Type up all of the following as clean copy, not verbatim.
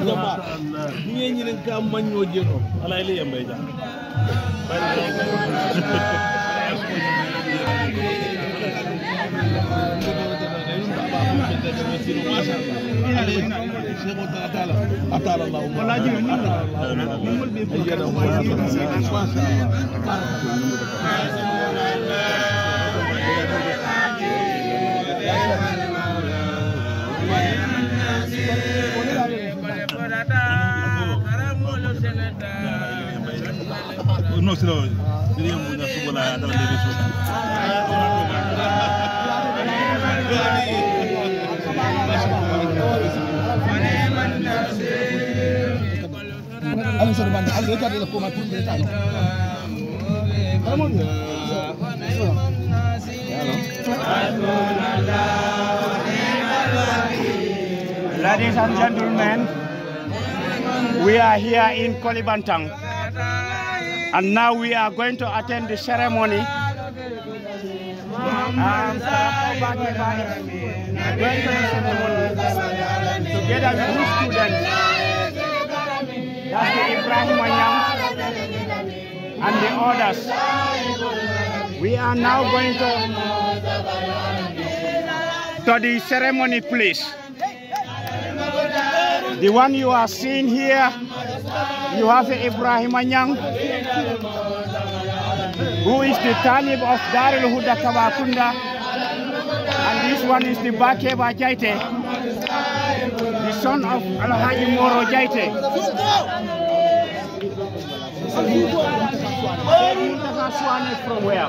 jama'a ni yin yin ka manyo jeno ala ile yan bai ja أطال الله ولا جيل من no silo diría muy na subo la dala de eso أنا سوري بند على رجال اللي كوما كل بيت عنه. Ladies and gentlemen, we are here in Kolibantang, and now we are going to attend the ceremony. Going to the ceremony together with his students. That's the Ibrahim Anyang and the others. We are now going to the ceremony place. The one you are seeing here, you have Ibrahim Anyang, who is the Talib of Darul Huda Kabakunda, and this one is the Bakeba Jaite, the son of Alhaji Moro Jaite. From where?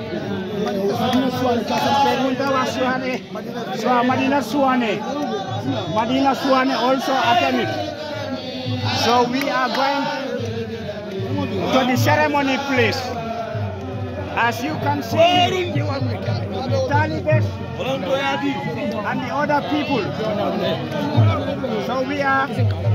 Madina Suane also attended. So we are going to the ceremony place. As you can see, the Taliban and the other people. So we are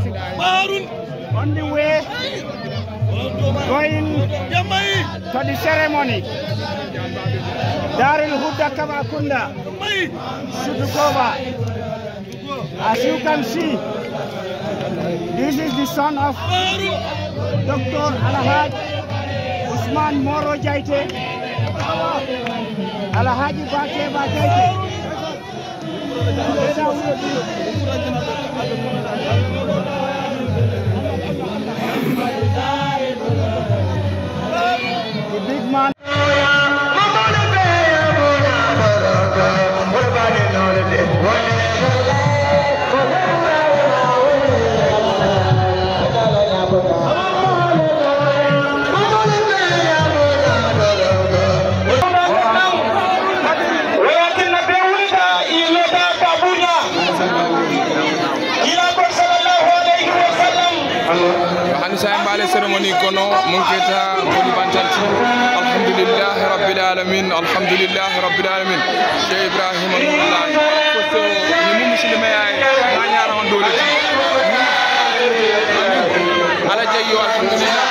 on the way going to the ceremony. Darul Huda Kabakunda, Sudukova. As you can see, this is the son of Dr. Alhaj Usman Moro Jaite, Alhaji Bakeba Jaite. The big man. cérémonie kono munketa Kolibantang alhamdulillah rabbil alamin Cheikh Ibrahim Nurullah ko ni mu muslima ay na ñaara on dole ala jeyo alhamdulillah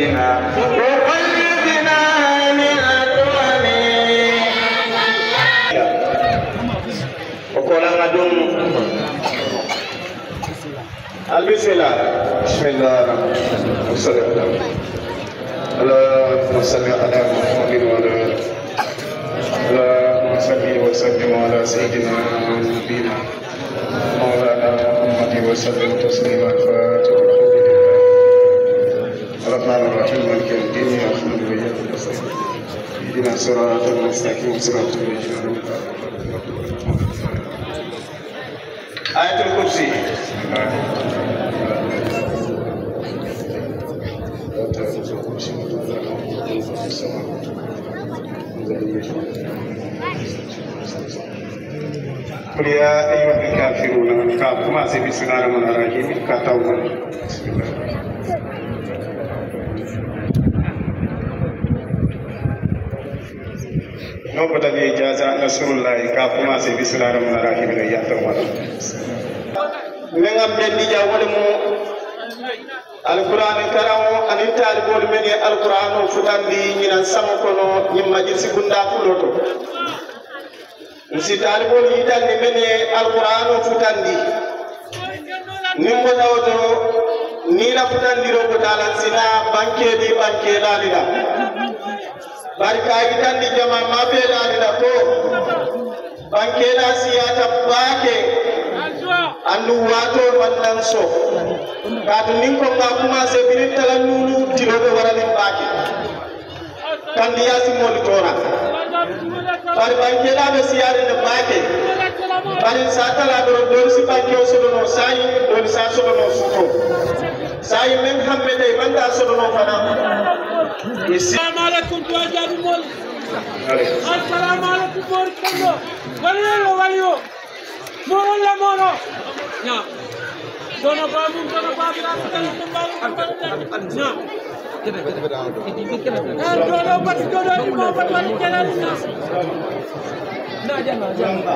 سيدنا وخلقنا من أدواني وقال عدم بسم الله اللهم صل على محمد وعلى اللهم صل وسلم على سيدنا ونبينا مولانا محمد وسلم تسليما فاتحا الرحمن الرحيم مالك يوم الدين احمد وإياك نستعين اهدنا الصراط المستقيم صراط الذين أنعمت عليهم آية الكرسي قل يا أيها الكافرون كما سي بسم الله الرحمن الرحيم كتاوما بسم الله نوبة الإجازة نصر الله كما سي بسم الله الرحمن الرحيم يا توما من أبدي جاولمو القرآن الكريم أن يتعلمون من القرآن وفتندي من السماء من مجلس كندا فلوتو نسيتعلمون يتعلم من القرآن وفتندي نمو داوتو نيلا فتندي رو بتالا سنا بانكي دي بانكي لالنا باركا يتعلم جمع ما في لالنا تو بانكي لا سياتا باكي andu wato wannan so kadu ninko ma kuma se birin tala nulu tirobe warani baki kandi yasi molitora par banke la be siyare ne baki par sata la do si banke o so no sai do sa so no suko sai men hambe dai banda so no fana assalamu alaikum to ajabi mol assalamu alaikum mor kondo walelo wayo moro la moro nya dono babu rafital tumbalu nya dono bat dono di mo bat wali jalan na jana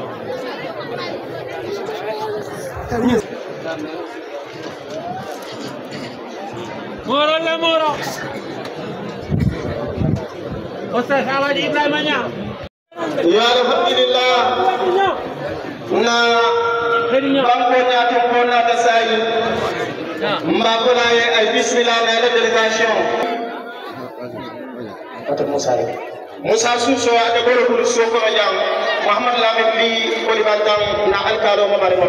moro la moro Ustaz Haji Ibrahim nya ya alhamdulillah na banko nyaato ko na ta sai mbako na ay bismillah na la delegation ata Musa Suso ade goro ko so ko jam Muhammad Lamin li ko li bantam na alkalo mo bari mo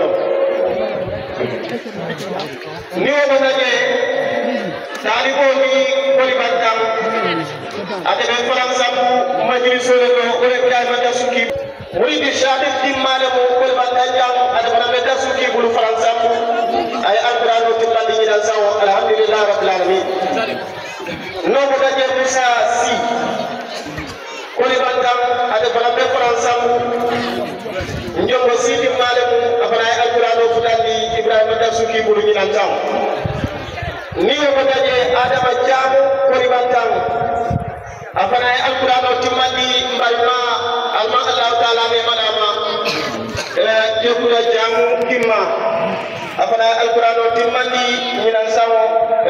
ni o banaje dali ko ni ko li bantam ade be faransa majliso le ko le Ibrahima da suki muri di shadid di malamu ko bantajam ade bana be da suki bulu faransa ay alquranu tilandi ni dan sawo alhamdulillah rabbil alamin no mo daje Musa si ko li bantam ade bana be faransa njombo si di malamu abana ay alquranu tilandi Ibrahima da suki bulu ni dan sawo ni mo daje adama jamu ko li bantam afana alquran o timandi mbalma alma Allah taala me manama jekula jamu kimma afana alquran o timandi minan sawo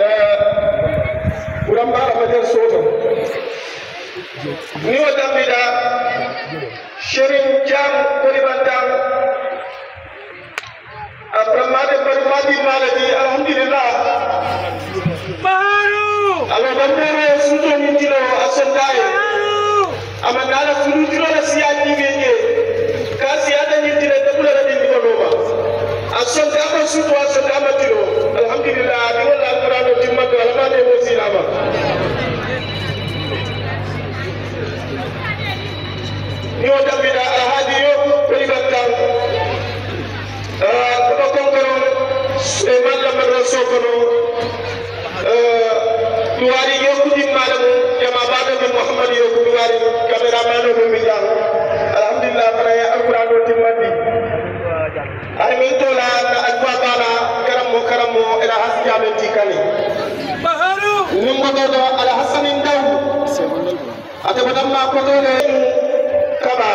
uramba abader soto ni o tambida sherin jam kolibantam apramade barmadi maladi alhamdulillah baru Allah bambere suto nitilo asondaye amandala sunutilo la siyati benye kasi ada nitilo tabula la dindi koloma asonda ko suto asonda matilo alhamdulillah di wala alquran o timmato almane mo silama ni o dabida alhaji yo privatam ko konkoro e malla marra sokono tuwari yokudi malamu jama bado bi Muhammad yokudi wari cameraman o mi jang alhamdulillah para alquran o timandi ay min tola akwa bala karamo ila hasjabe tikani baharu nimbo do ala hasanin daw ate badamma ko do le kaba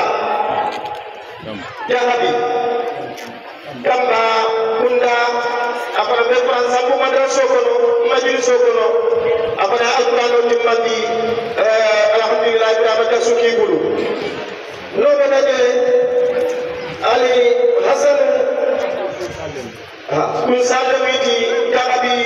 jahabi kamba kunda apara be faransa ko madraso ko majlis ko no afana alqur'ano timmandi alhamdulillah ibrahima suki bulu no benaje ali hasan kun sadamiti kaabi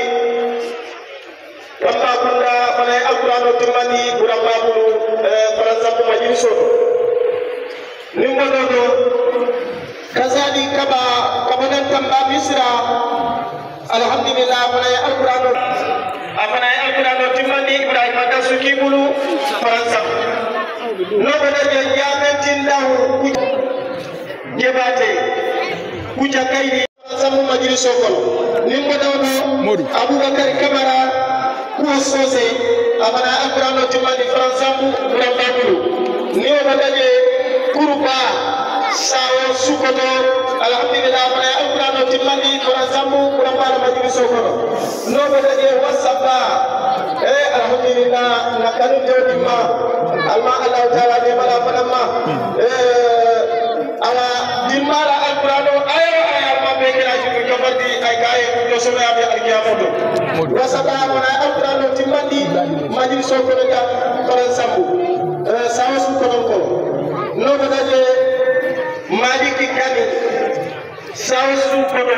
wamba kunda afana alqur'ano timmandi buramba bulu faransa ko majliso nimbo do kazali kaba kabanan tamba misra alhamdulillah afana alqur'ano timmandi ibrahima dasuki bulu faransa no bada je yametindahu jebate kuja kaydi samu majliso kono nimbo do abubakar kamara ko sose afana alqur'ano timmandi faransa buramba bulu ni bada je kuruba sawo sukoto alhamdulillah afana alqur'ano timmandi faransa buramba majliso kono no bada je wasaba alhamdulillah nakanu jodima alma allah taala de mala falamma ala dimara alqur'ano ayo ma be kala ci ko jobati ay gaay ko so ya be alkiyamodo wasaba afana alqur'ano timmandi majliso kono ja faransa sawo sukoto ko no bada je maliki kani sawo sukoto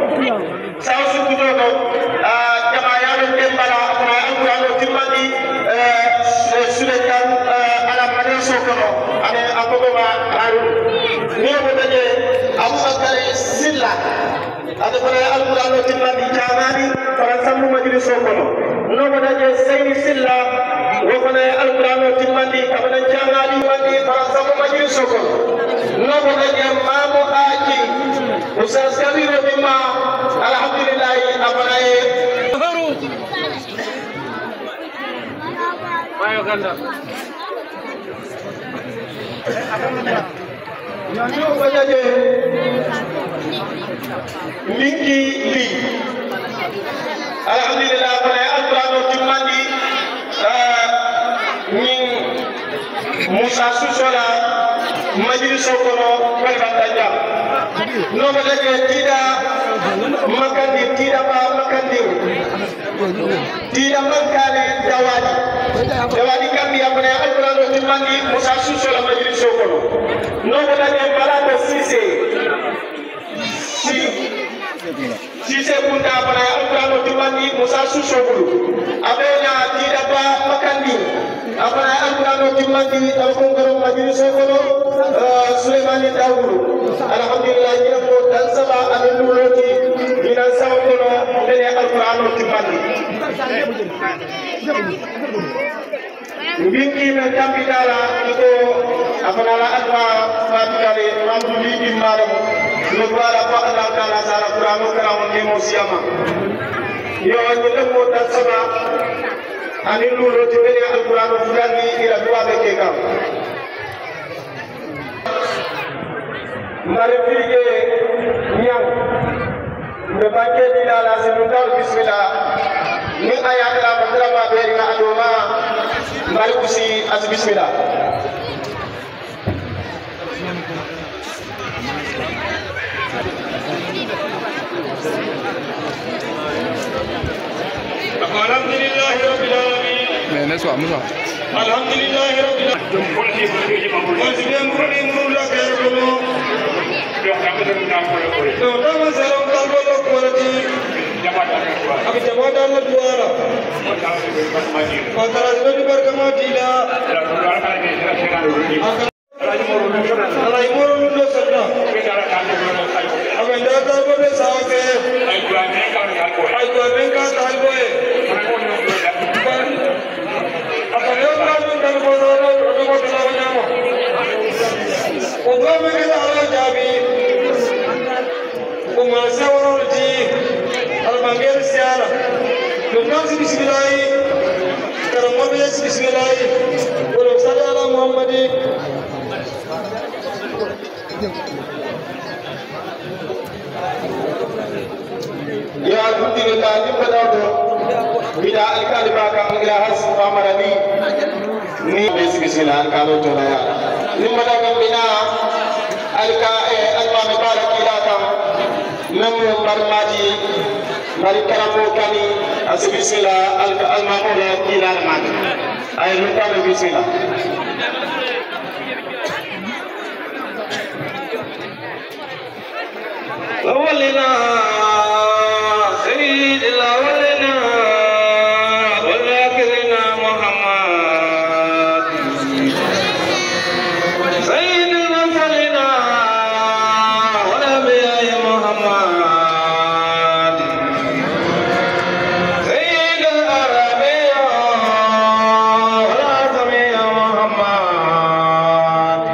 ko jama yaado dembala afana alqur'ano timmandi sulekan ala majliso kono ane akoba haru ni mo daje abubakar silla ada fana alqur'ano timmandi jamani faransa majliso kono no mo daje sayni silla wo fana alqur'ano timmandi kabana jamani mandi faransa majliso kono no mo daje mamu aji usas kabiro bima alhamdulillah afana ayo ganda nyo bajaje mingi li alhamdulillah fana alqur'ano timmandi min musa susola majliso kono balbata jam no bajaje tida makandi tida ba makandi tida mankale dawadi kambi apane alqur'ano timmandi musa susola majliso kono no bajaje balata sise kunda apane alqur'ano timmandi musa susogulu abena tida ba makandi apane alqur'ano timmandi talkongoro majliso kono Sulaimani Dawulu alhamdulillah ina ko dan saba anuloti ina saw kono dene alqur'ano timmandi bingi men tambitala ko afanala alfa fatikale ramdu libi maram no wala ko Allah taala sara qur'ano karamon demo siyama yo wani lemo dan saba anuloti dene alqur'ano fulani ila duwa be kekam mari firige nyang be banke dina la sinundal bismillah ni ayat la madrama be ina adoma mari usi as bismillah alhamdulillah rabbil alamin mais so amusa alhamdulillah rabbil Ya alhamdulillah ni padado bida alkali baka angla has amarani ni bismillah alkalo to ya ni madaga bina alka alma mubarak ila kam nam barmati bari karamo kani asbisila al-mamola ila al-mat ay lu tabe bisila awalina sayyid al-awalina wal akhirina muhammad sayyid al-awalina wal anbiya muhammad sayyid al-arabiya wal azmiya muhammad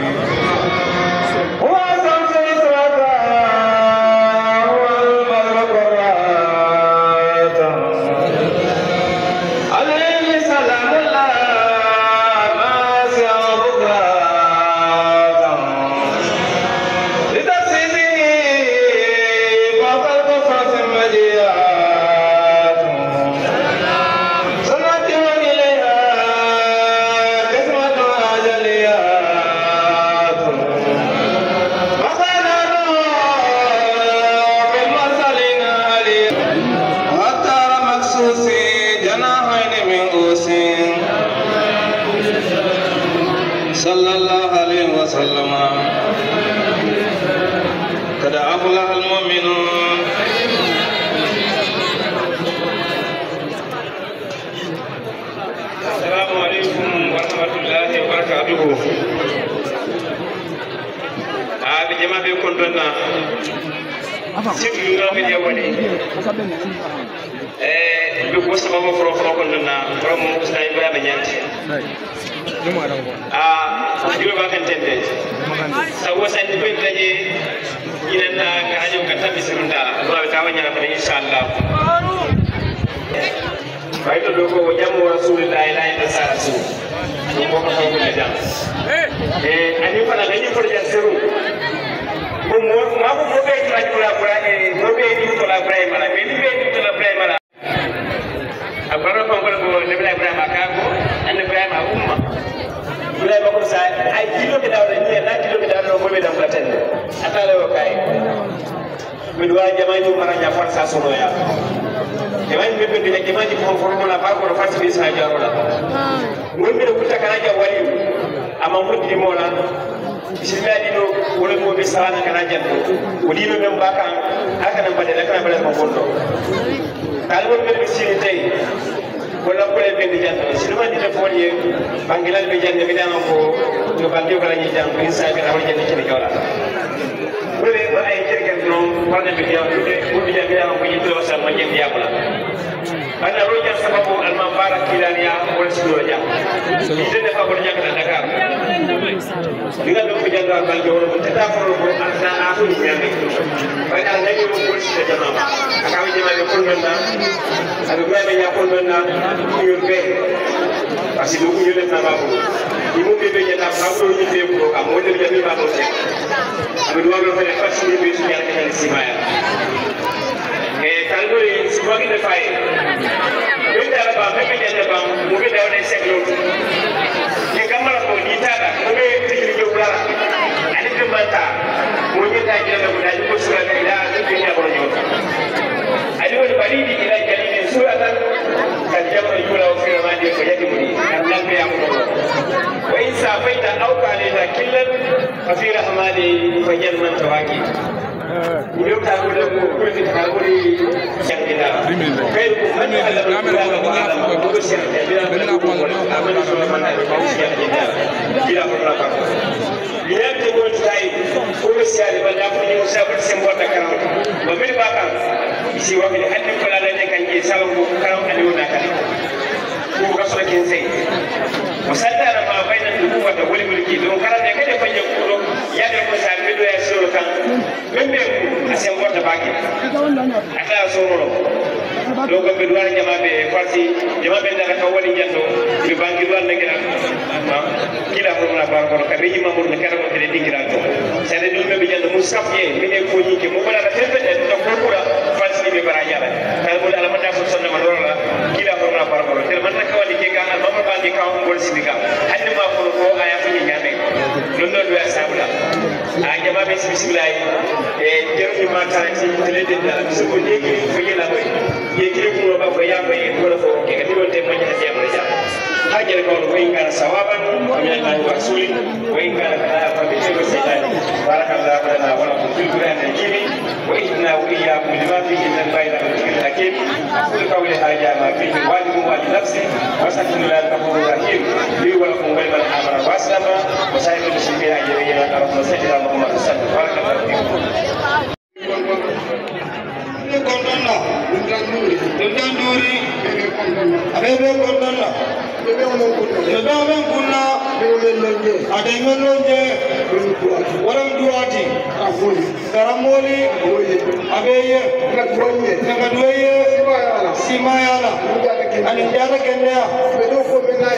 wa samsul israqa sallallahu alaihi wasallam kada aflaha almu'minun assalamu alaikum warahmatullahi wabarakatuh abi jama be kontonna sibi ngabe de woni be ko sama fro kontonna from ustay ba nyanti juro ba kan tende sawo san di ben daje ina na gajo ka tabi sirunda ko ta wanya fa inshallah bai to dogo wajamu rasulullahi la ilaha illa ni ko ka ko jam ani fa na gani for jasiru ko mo ma ko mo be tra jura bura mo be di to la brai mala be di be di to la brai mala abara ko ko le brai mala ka ko an brai ma umma Mulai makul saya, ay kilo kita orang ni, nak kilo kita orang boleh dalam pelatihan. Atau lewat kaya. Kedua jamaah itu marahnya farsa solo ya. Jamaah itu berdiri jamaah itu formula apa? Kalau farsa bisa aja orang. Mungkin kita kan aja wali, ama mungkin di mana. Bismillah dino, boleh mau bisa anak kan aja tu. Udi lo membakang, akan nampak memfoto. Kalau mau bersih ni. Wala ko le bendi janto sinuma di defoli bangilan be jande be dama ko to bandio kala ni jam ko sa be rawal jande ci gawla wala ba ay cerken no wala be diaw ko be jande dama ko yitto sa ma jende yakula ana roja sababu al mabarak kilania wala sido jam ni de fa ko jakala Dakar diga do ko jando al banjo wala ko tata ko ko alna afu ni nyame ba dal lagi ko ko ci jama akawi jama ko nonna adu be be yakul nonna yurbe parce que ñu def na babu ñu mu bébé ñata babu ñu té ko am mo def jami babu té am do wala fa fa ci bi ci ñal kay ci maya kaldo yi ci ko ngi fay ñu dara ba be be ñata ba mu be daw lay séklo ñi kamala ko ni tada mu be ci li ñu dara ani be mata mo ñu ta jëna ko dañu ko sura da ila ñu ñu ko ñu ali woni balidi ila jalini suratan كالجمع يولى وفي رمادي فيدمني أنك يا مطلوب وإن سافيت أو قالت كلا ففي رحماني فجر من تواكي يوم تقول له كل تقولي شكلنا خيركم من يعلم القرآن وعلم وبشر بلا قول عمل سليمان بوشيا بلا قرآن Lihat tengok saya, urus saya banyak punya usaha bersembuh takkan. Mobil bakal, isi wakil hati peladanya kan kisah bukan ada unakan. Bukan surat kinsai. Musadar apa yang itu buat boleh beli itu. Karena dia kan banyak kurung, ya dia pun sambil dua surukan. Memang asyik buat bagi. Ada suruh. Logo kedua jamaah be farsi jamaah be daga kawali jando di bangi luar negara kila horna bangor ka be jima mur nekara ko tele dingira ko sare dum be jando musaf ye mine ko ni ke mo bala tembe de to kokura farsi be baraja la kal mo ala mata ko sonna ma dorla kila horna bangor tel man na kawali ke ka al mamma bangi ka on gol sibika hanni ma ko aya ko ni nyame londo do asabula anja ba bismillah e jërëjëf ma taati tele de dara so ko degi ko yela boy ye kire ko ba ko ya ba ye ko ko ke ka diwon te ko ja te mo ja hajar ko ko inga sawaban min Allah wa rasuli wa inga la fa bi shay'in sayyid barakallahu lana wa lakum fil qur'an al-karim wa inna wa iyyakum lima fihi min al-bayt al-hakim aqulu qawli hadha ma fihi wajibun wa nafsi wa sallallahu al-ghafurur rahim li wa lakum wa liman amara wa aslama wa sayyidul muslimin ajrina wa sayyidina muhammad sallallahu alaihi wa sallam kondonna dundanduri abebe kondonna bebe kunna ade melonje waram duati karamoli abeye nagadweye simayala ani jara kenya bedo ko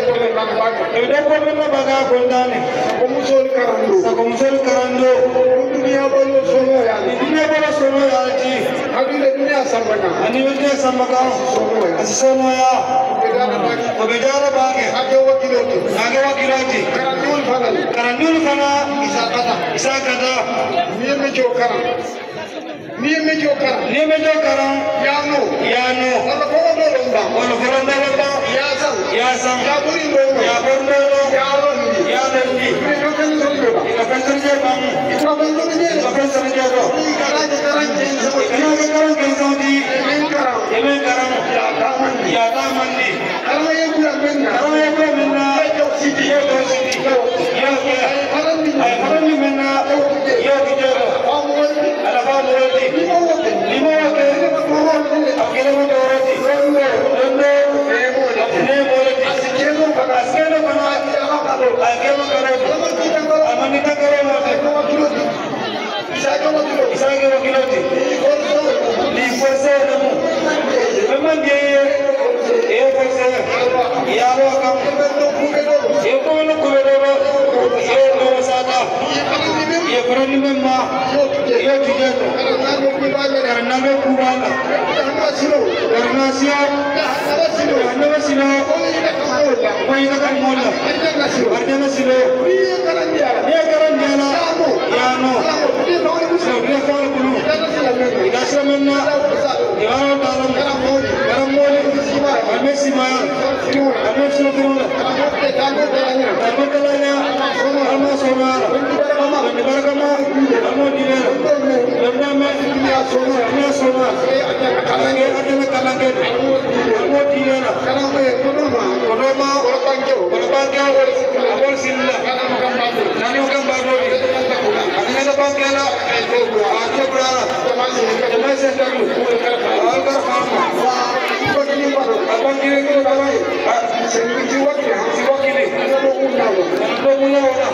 menna baga kondane komusol karando dunia bolo sono ya ji ani dunia sambaka sono ya obedara bage age wakiloti karandul fana isakata nieme jokara yano wala foronda yasan ya borno yarondi ikapenje bang ikapenje emen karam ya tamandi karaya gula menna ay farandi menna yo kijero ala fa morati limo ke akele mo dorati ne morati asikelo bana akelo karo amani ta karo mo isage wakiloti ni forse namu memang dia forse ya lo kam ko no kubedoro ye no sata ye parani memma ye tijato karena me kubana karena sia karena silo ko ina kan mola karena silo ye karandiala ya no dia kalau dulu dikasih menna ya dalam karamoli amesi maya amesi turun kamu telanya kamu somara beragama kamu dinero lembame dunia somara kalange kamu dinero kodoma abol silla nani ukam badori anina bangkela ajo brara jamase taru algar farma abang kiri ko tarai siwakili no muna wana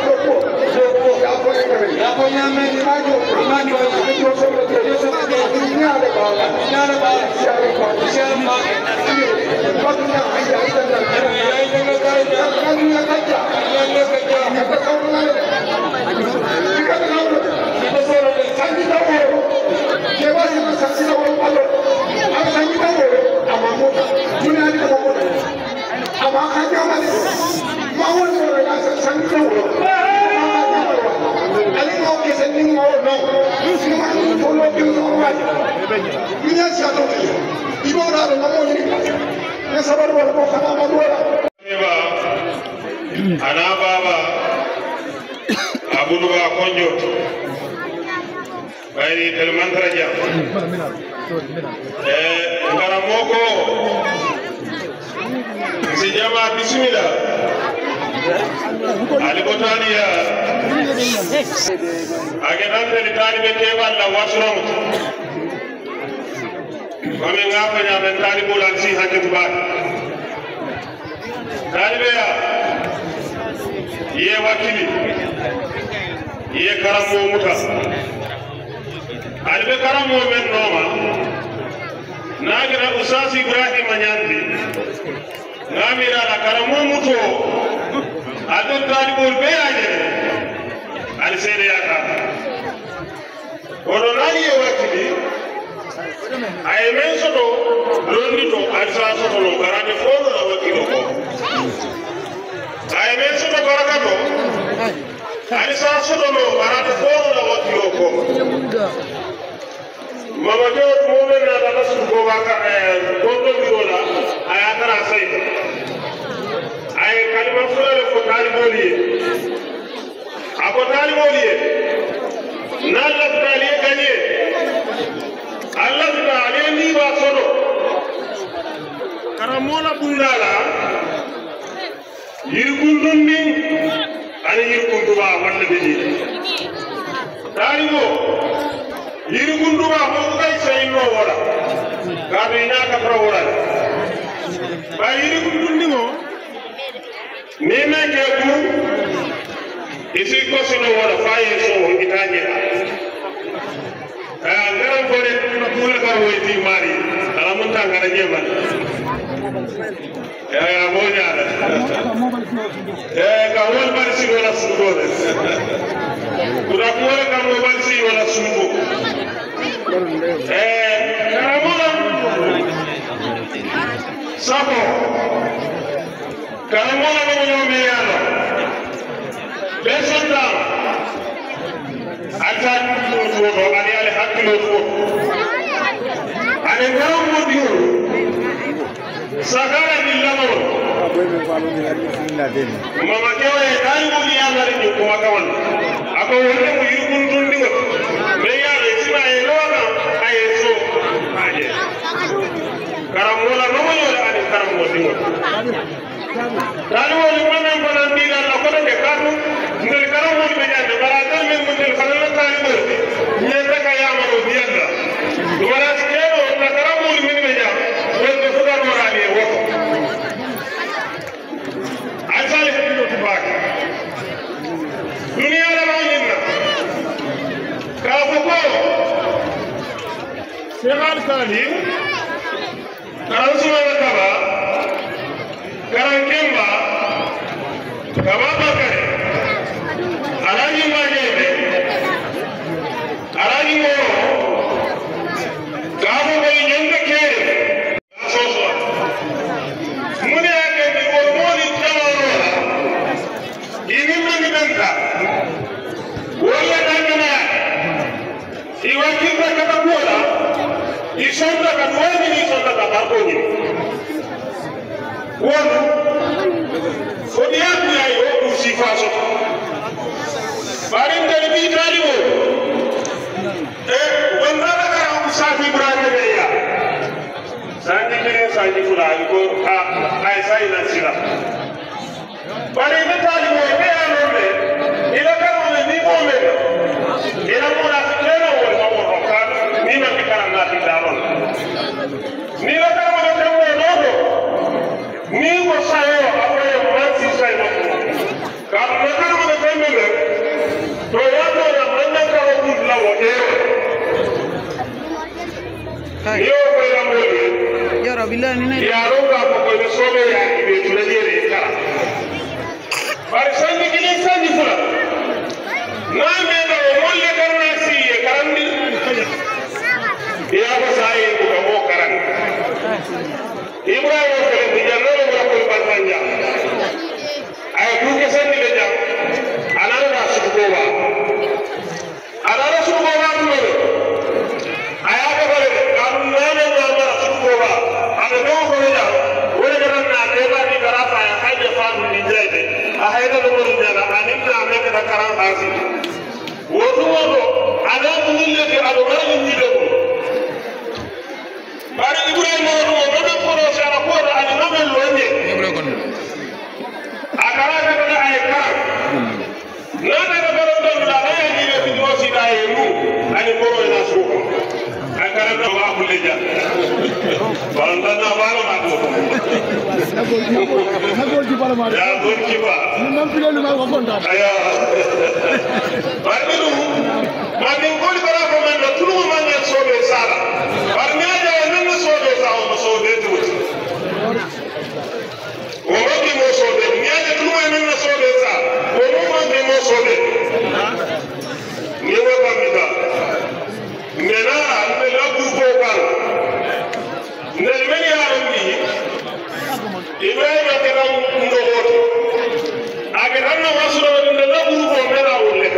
ya ponya me imani wa nyale ba share ma ana baba abunu ba konjo bayri tel mantra jam ngara moko si jama bismillah ali botaniya age nante ni talibe ke walla wasrom kami ngafanya men talibul ansi hakku ba talibe ya ye wakili ye karamo muta albe karamo men noma nagira usasi ibrahim anyandi ngamira la karamo muto ado talibul be aje al sede yaka odo nani ye wakili ay men soto londi to al sa soto lo garane fodo la wakilo ko ay men soto barakato kali sa sodo no barata ko la wati ko mama jo mo be na da su ko ba ka ko to bi wala aya tara sai ay kalima sura le ko taliboli ako taliboli na la tali kaniye Allah ta'ala ni ba sodo karamola bundala yirgundundi ani yirgunduba walla beji talibo yirgunduba mo kay sayno wala gabe nyaka pro wala ba yirgundundi mo neme ke ku isi ko sono wala faye so itaje ngaram fore ko ka woyti mari ala mun ta ngara jemal ya monya ka wol barsi wala sugo kuda ko ka mo barsi wala sugo karamona sabo karamona mo nyomi yalo besonda ata ko do ani ale hakilo ko ani ngaw mo diu sagara billamo mama kewe dai mo ni amari ni ko akawal ako wonde mo yirgun dundi ko me ya le sima e lona ay so aje karamola no mo yore ani karamo dingo dalu woni manan bana dila la ko de kanu ndel karamo ni be jande barata men mo del kala tali morti ni reka yamaro biyanda wala skero na karamo ni men be jam wonde fugar morali wo asale ko to bak dunia la wajinna ka ko segal salim karansuwa kaba karan kemba kaba bakare alaji majebe alaji moro gabo boy nyende kere soso mune ake ni ko moni tamaro ini mani benta wala dangana iwakita kata kuola isonda katwani ni isonda kataboni wono fodiyaku ya yo usifaso barinde bi talibo wanda ka usafi ibrahim ya sanji kire sanji fulani ko ay sai na sira barinde talibo be alone ila ka ni mo me ila mo la fikera wo mo ka ni ma fikara na ti daron ni la ka mo te wo no ni ko sayo akoye mansi sai no ka na ka mo te me to ya to ya manna ka wo ku la wo yo ko la mo yo rabilani ne ya ro ka ko ko so be ya ki be tule jere ka bar sanni kile sanni fula na me no mo le karna si e karandi ya ko sai ko mo karan Ibrahim ko le janno mo ko barmanja ay ku ke sanni le jam anara da su ko wa anara su ko wa ko aya ko bale kanun nane ma ma su ko wa ana do ko ya wala garan na ke ba ni garata ya haje fa ni jede a hayda do mo jada anin na me ka karan asi wodo wodo ada ni le ke ado mari ni de ko bari Ibrahim mo do ko ro sara ko ani no me lonje akara ka do ay ka na da do do la ay ni le fi mo si da e mu ani ko ro na su ko akara do wa ko le ja banda na balo ma do na do ji balo ma ya do ji ba nam pile lu ma ko nda aya bari lu ma din ko li bara ko man do tulu ma ne so be sala bari ne ja nan so be sa o so de tu o mo ki mo so de ne ja tulu ma nan so be sa o mo ma de mo so de ni wa ba mi da ne na ne la bu ko kan ne me ya ni Ibrahim ka ran ndo hoto aga nan na wasu da la bu ko me na wulle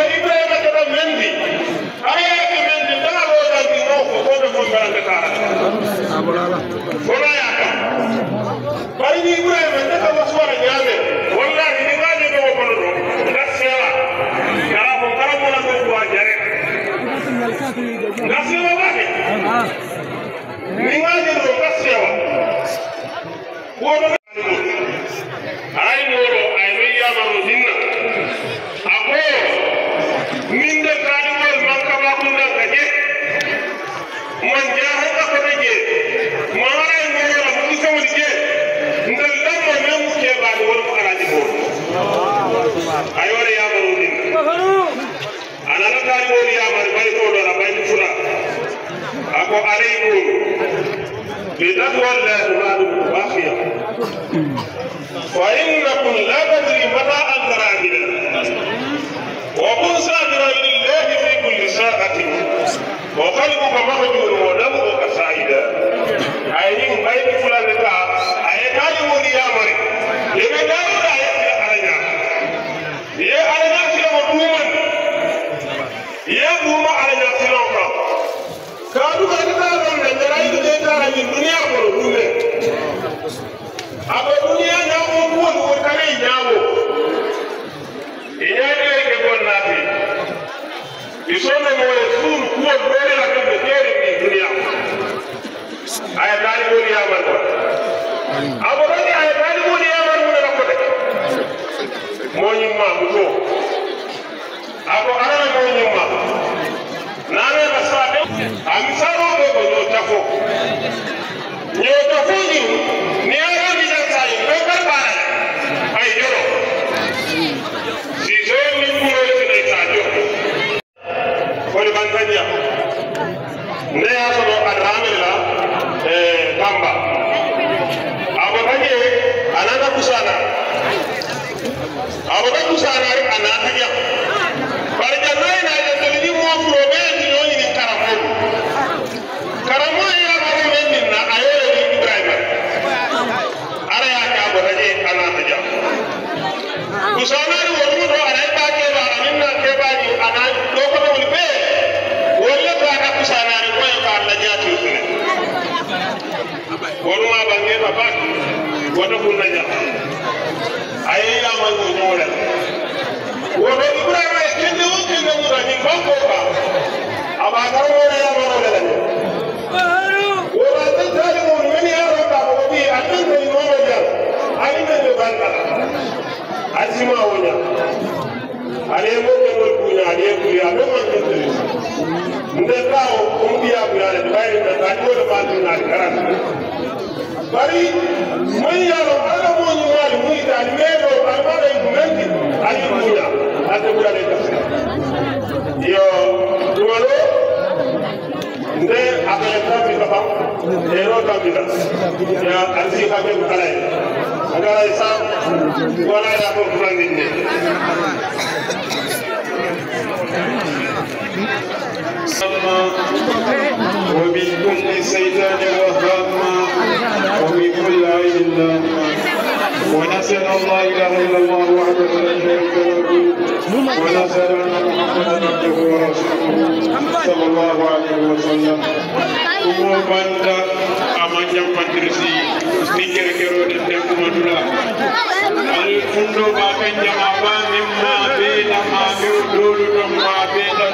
Ibrahima to mendi aya ke mendi dala lo dan di mo ko do mo ngara kara wala ya ka bari ni Ibrahima ne ka waswara nyame wallahi ni ngaje do ko do gasela kala ko kala mo na ko wa jare gasela ba ke ni ngaje do gasela ko do ay moro ay no yama no hinna ako minde kani wol makka ba kunda kaje man jaha ka ko je mara ngoro mu ko je ndal lamma men ke ba do wol ko alaji bo ay wala yama no hinna ana la kani wol yama bay ko do la bay fura ako alaykum bi taqwallahi wa baqiya فإنكم لا تدري متى أنذر عبدا وكن صابرا لله في كل ساعة وقلبك مهجور ودمك سعيدا أيين بين فلان ذا أيين كاجمون يا مري لمن داود أيين علينا يا علينا سلام دوما يا دوما علينا سلام كانوا كذا من نجراي كذا من الدنيا كله aba dunia nyawo won won kale nyawo inyade ke gonnati isone mo sun ko dole la ke dere ni dunia ay dali bo ya man ko aba rodi ay dali bo ya man mo la ko de mo nyima mu to aba ara mo nyima nane basabe amisaro be ko no tafo nyo tafo ni ara ni sai ko karbara ay joro si jo ni ko ni sajo ko ni bantanya ne ya so adramela tamba abo baje ananda kusana ri anata ya par janai na da ni mo proben ni ni karamo ya baro men na ayo Ibrahim ara ya ka boraje anata ja kusana ri woru do ara ta ke ba minna ke ba ni ana do ko wol be wolle ba ka kusana ri ko ka Allah ja ti sune woru ma bange ba ba wodo kunna ja ay ya ma no nyora wodo Ibrahim ke de o ke no ra ni ko ko ba aba ka wora ya ma no le wora ta ta mo ni ya ro ba ko bi atan ko no mo ja ay me do banda azima wonya ale mo ke mo kunya ale ku ya do man ke tere nde kawo ko biya biya le bayri da ta ko do ba na karan bari mun ya ro ala mo ni wali mu ita me do alba da ngenti ali kunya ate bura le ta yo duwalo nde akale ta bi ba ero ta bi ya alzi ha be kala agara isa wala ya ko kuranginde ومن كل شيطان وهامة ومن كل عين لامة ونسأل الله إله إلا الله وحده لا شريك له ونسأل أن محمدا عبده ورسوله صلى الله عليه وسلم umobanda amanja patrisi nikere kero de kumandula al fundo ba kanja aba mimma be na ma be dolu to ma be da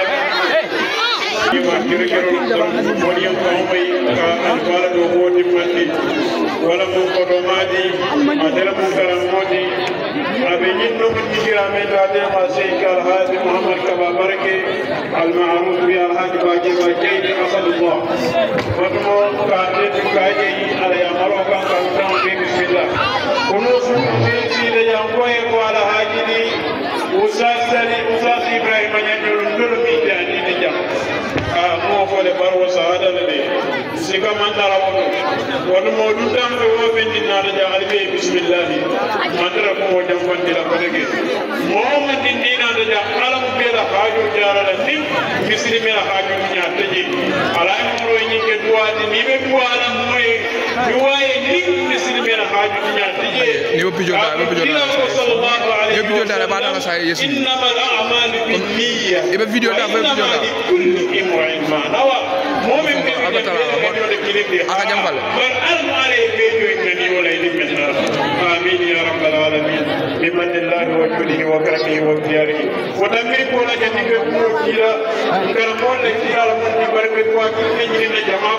iba kere kero woni ko mai ka wala do wodi mati wala mo ko do madi adela mo karam modi abe nyinno mo tikira me da de ma sheikh hadi muhammad kaba barke al ma'ruf bi al hadi ba ke ba ke asalullah wato ka de ka je ala ya maro ka ka tan be bismillah kuno su be ci de yan ko e ko ala haji ni usas ibrahim nyanyo ndolo mi dani de jam mo fole barwo saada le sika mandara mo wonu mo dudam be wo be dinna da jagal be bismillah mandara ko mo jam bandila ko dege mo mo dindina da jam ala mo be la haaju jarala ni misilime la haaju nya teji ala amro ni ke duwade ni be duwala moy duwaye ni misilime la haaju nya teji ni be pijo sallallahu alayhi wa sallam ba da sa yesu innamal a'malu binniyya e be video da be video da kulli imrin ma nawa momin be aka jambal bar al mare be joy ni wala ni menna amin ya rabbal alamin بمن الله وجوده وكرمه واختياره وتمري كولا جديد كورو كيلا كرمون كيلا من بركة واقع من جماعة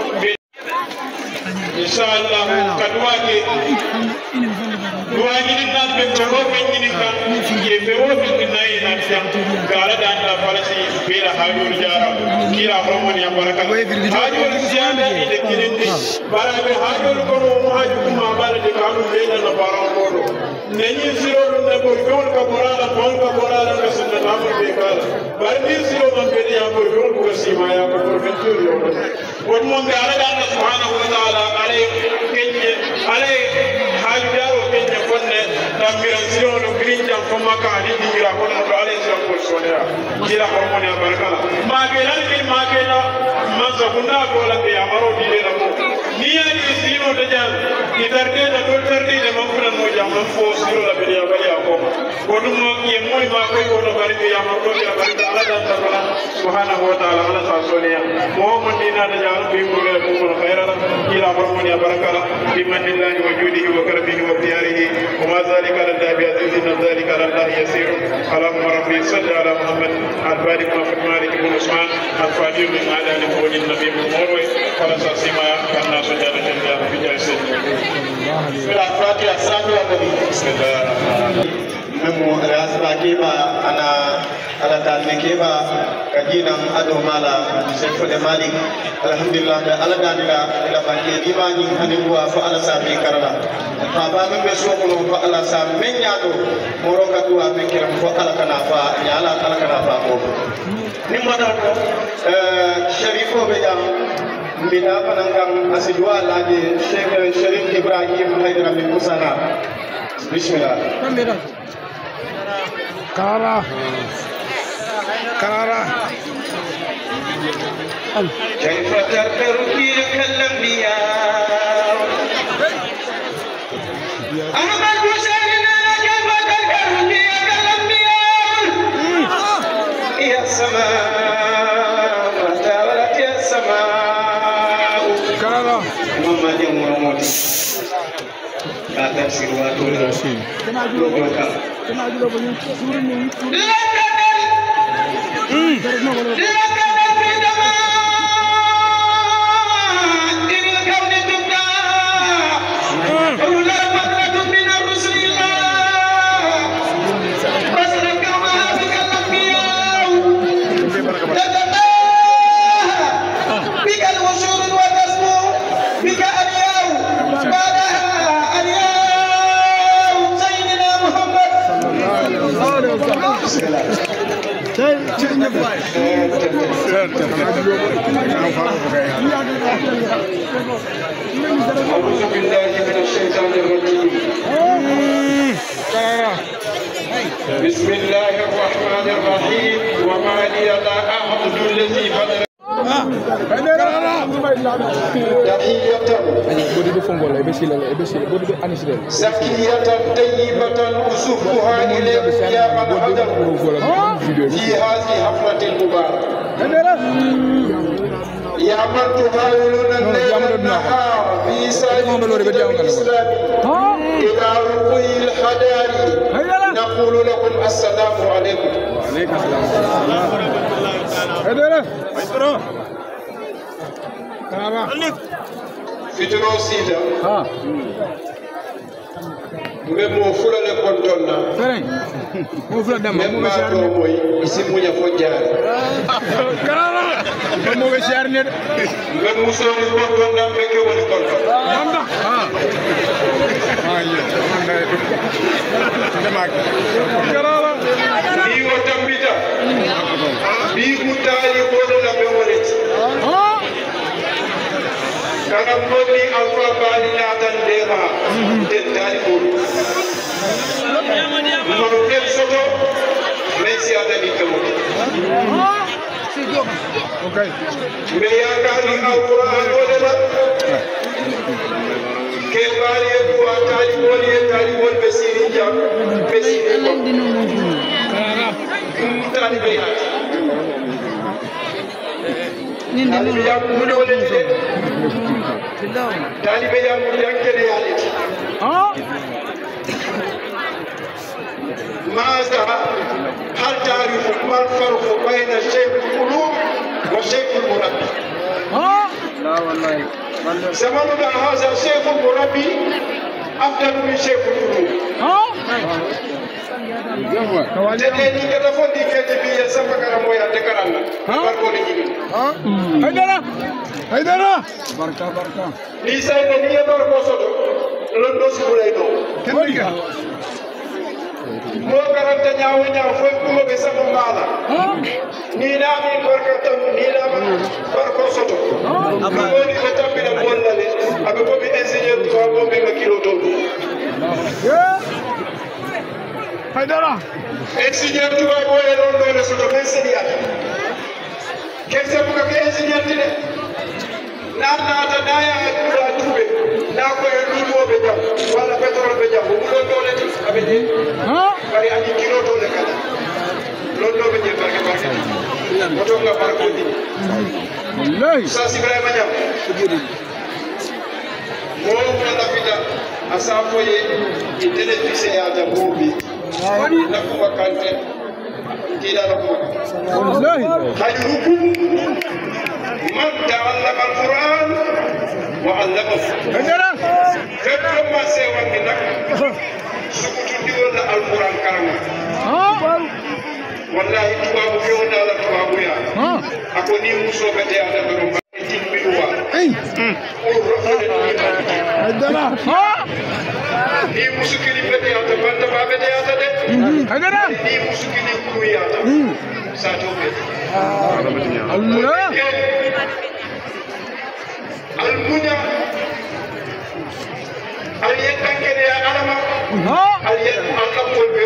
إن شاء الله كدواجي دواجي نتان بكرو بيني نتان يبرو بيني نتان كارا دانتا فلسي بيلا هاجو الجارة كيلا فرمان يا بركة هاجو الزيادة إلى كيلندي بركة هاجو الكرو هاجو ما بارد كانوا بينا نبارا كورو نني سيرو نبوركون كبورا كبورا نسنا نامر بيكالا برني سيرو من بيدي أبوركون بكسيما يا بكرفتور يوم ونمون بأرد الله سبحانه وتعالى عليه كنية عليه حاجة وكنية كنا نمير سيرو نكرينجا كما كان يديرا كنا عليه سيرو كوسونيا كلا كمون يا بركالا ما كنا ما سكونا كولا بيامرو ديرا مو نيا سيرو دجال إدارة دولتردي لمفنا موجا مفو سيرو لا بديا بديا كم ونمو يموي ما كوي ولا بريء يا مرو يا بريء الله دان تبلا سبحانه وتعالى على ساسونيا محمد دينا دجال بيمولا بيمولا خيرا كلا فرمان يا بركالا بمن الله وجوده وكرمه واختياره وما ذلك على الله بعزيز ذلك على الله يسير اللهم ربي صل على محمد البارك محمد مالك بن عثمان الفاجر من على نبوة النبي المروي على ساسيما كنا سجادة الله في جالسين الفاتحة السابعة بسم الله الرحمن الرحيم نمو رأسنا كيما أنا على تعلمكيما كجينا أدو مالا سيف المالك الحمد لله على دانيلا إلى بانكي إيماني هنبوا فعلا سامي كرلا فابا من بسوكنا فعلا سامي يادو مروكتوا بكرم فعلا كنافا يالا كلا كنافا نمو شريفو بيجام mbina panangkang asidwa lagi Sheikh Sharif Ibrahim Haidar bin Musana. Bismillah. Karara. كيف تذكر فيك الأنبياء أحمد حسيننا كيف تذكر فيك الأنبياء يا السماء متى ولت يا السماء Mama dia murmur. Kata sirwatu lah. Logoka. أعوذ بالله من الشيطان الرجيم بسم الله الرحمن الرحيم وما لي لا أعبد الذي فضل زكية طيبة أسفها إليكم يا من حضروا في هذه حفلة المباركة يا من تحاولون الليل والنهار في سبيل الإسلام إلى رقي الحداري نقول لكم السلام عليكم. وعليكم السلام. Fitro sida. Mbe mo fula le kontonna. Mo fula dama mo shar ne moy isi mo nya fo jaar. Karala. Mo be shar ne. Mbe mo so ni kontonna be ke woni kontonna. Manda. Ayo. Manda. Dama. Karala. Ni wo tambita. Bi mutali ko la be woni. Karena moni alfa balinya dan deha tentang itu. Menurut soto, Messi ada di kemudian. Okay. Me yakani alquran wala ke bari ko tali wol be siri jam be siri ko tali be ya tali be ya mu de wala de tali be ya mu yankene ya de ماذا هل تعرف ما الفرق بين شيخ القلوب وشيخ المربي؟ لا والله. زماننا هذا شيخ المربي أفضل من شيخ القلوب. تدري كذا فندي كذي يسمى كرامويا تكرامنا. هيدرا. barka. Nisa ini dia baru kosodo. Londo sebulan itu. Kenapa? Mo garanta nyaaw foy ko be sama mala ni na mi barka tam ni na barko soto ko ni ko tambi na bollale abe ko bi ingénieur to ko be ma kilo to Haidara. ingénieur to ko e don do soto ben sedia kesse bu ka ingénieur de na ta daya ko tube na ko e lumo be jam wala pétrole be jam bu do dole ti abe de bari andi kilo to le kala londo be je barke moto nga barko di Wallahi. sa Ibrahima Nyam mo ko la fita asa foye di télévision ya da bobi na ko wakante kila na ko Wallahi. khayrukum man ta'allama al-Qur'an wa 'allamahu Haidara. fekk ma sewa ni nak sukutu diwol na al-Qur'an karama wallahi tubabu fi wona la tubabu ya ako ni muso bete ada do ba tin biwa o rofale Haidara. ni musu kili bete ada banda ba bete ada de Haidara. ni musu kili ku ya ta sa to be Allah. al munya al yatankene ya alama al yat al qabul be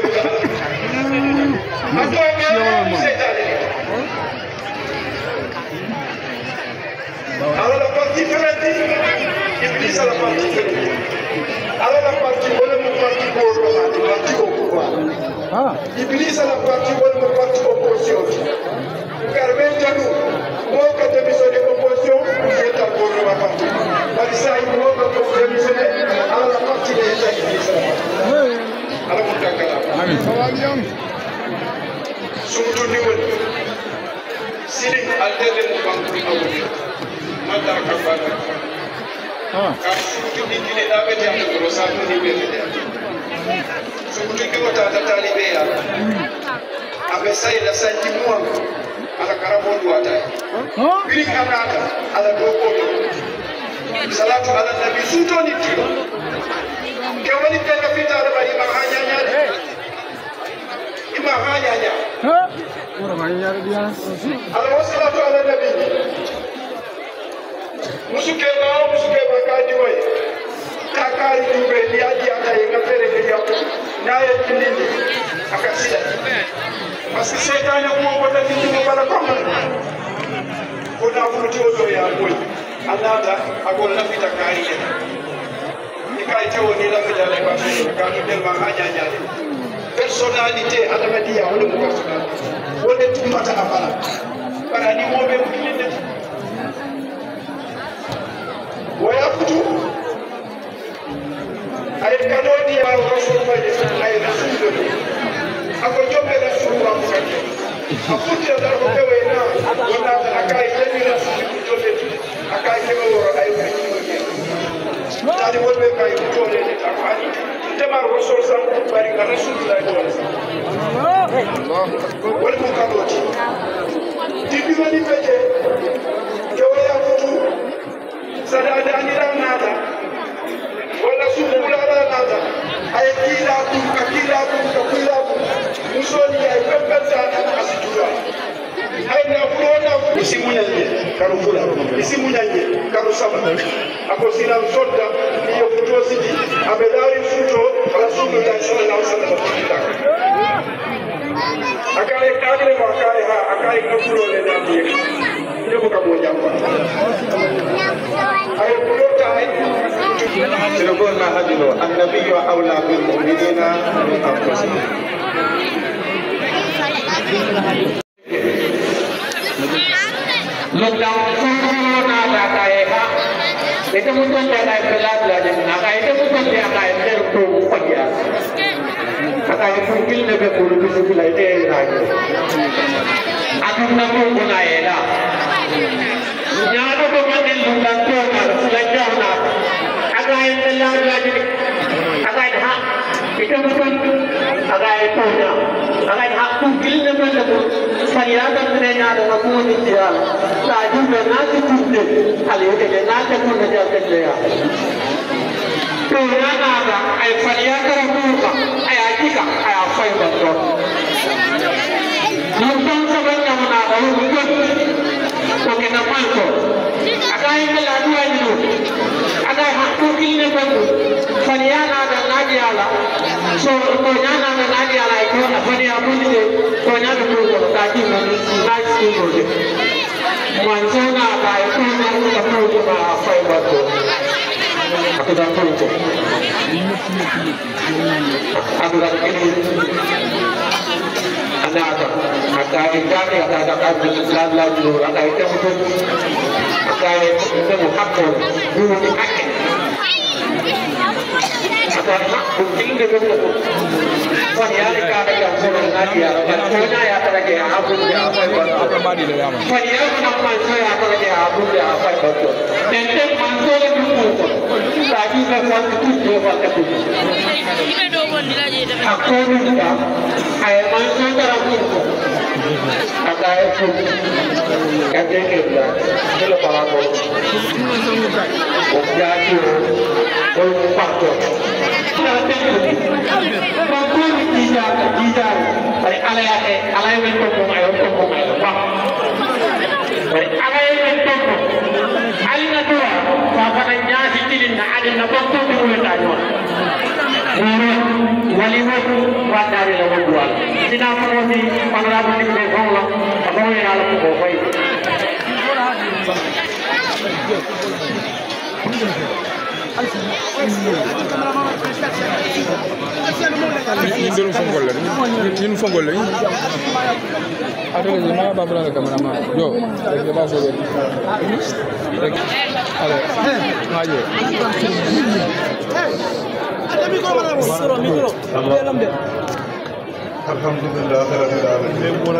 alors la partie ferreti Iblis la partie ferreti alors la partie bonne mon partie pour la partie au pouvoir Iblis la partie bonne mon partie opposition permettez-nous moi que de mission de opposition c'est à pour la partie parce ça il faut que de mission alors la partie de Iblis alors mon takala Amin. sumutu niwol siri alterne mu banku awudi mandara kafana ka sumutu ni kile da bete am ko sa to ni bete sumutu ki wata ta talibe ya abe sai da sanji mu ala karabo duwata biri kanata ala do ko salatu ala nabi suto ni ti ke wani te ka fita da bari ma hanya nya ima hanya nya alwasalatu ala nabi musuke ba kaji wai kakari dube ni aji ata yenga fere ke yapo naye kindindi akasida parce setan ko ko ta tinji mo bala ko ko na futi odo ya boy anata agol na fita kari ni kai tawo ni la fita le ba ka to del ma hanya nya personnalité adamadiya wala mo personnalité wala tumata afala para ni mo be kilinde waya futu ay kanodi ya rasul faye ay rasul ako jombe rasul wa fakke afuti da ko bewe na wala akai tani rasul ko jombe akai ke woro ay ko tani wolbe kay ko tole ni tafani tema rasul sa bari rasul la ko wala ko kanoti tibiwa ni peje jowaya futu sadada anira nada wala sukula nada ay kila ku musoni ay pepeta asitua ay na fulona isimunyanye karufula isimunyanye karusaba ako sila msonda niyo futo sidi abedari futo rasulullah sallallahu alaihi wasallam akaye kadre akaye kafulo le ndie buka mo jamba ay buka ay sirgon ma hadilo annabi wa awla bil mu'minina min anfusihim lockdown corona data ha itu mungkin ada belas lagi maka itu mungkin dia akan terus saja maka itu mungkin lebih buruk itu lagi lagi aku nak guna era jangan bermain lockdown corona selajar nak agar yang telah lagi agar hak itu mungkin agar punya agar hak mungkin lebih Fariyadan mereka ada aku dia, laju nanti kuda, kali itu nanti kuda jalan dia. Tuhan ada, ayat fariyadan aku, ayat jika, ayat apa yang betul. Mungkin sebenarnya mana baru ikut, mungkin apa itu? Ada yang melalu itu, ada aku kini baru, fariyadan ada lagi ala, so Tuhan ada lagi ala itu, apa ni aku ni? Tuhan ada pun tadi nice people. Mansona baik pun aku cuma apa yang betul. Aku dah tahu. Aku dah ini. Ada ini ada lalu ada itu pun ada itu hakun dulu hakun. Ada bukti dengan Fanya dekat yang orang Nadia, Fanya yang terlagi apa dia apa betul. Fanya menampal saya apa lagi apa dia apa betul. Tentang mansur yang betul. Tadi saya itu dia waktu itu. Aku juga, ayat mansur terakhir. Ada itu, kerja kita, kalau balapo, jadi berpakaian. Tidak, dari alay mentok mayo, bang. Dari alay mentok, alina tua, bahkan nyasi cilin, alina bentuk dulu tanya. Walimu wadari lawan jual. Tidak perlu di pangrabu di bawah, apa yang alam bawah itu. Ini fongol lagi. Ada lagi mana apa pernah kamera mana? Yo, kita bahas lagi. Ada, maju. Ada mikro mana? Mikro. Dalam dia. Alhamdulillah, alhamdulillah.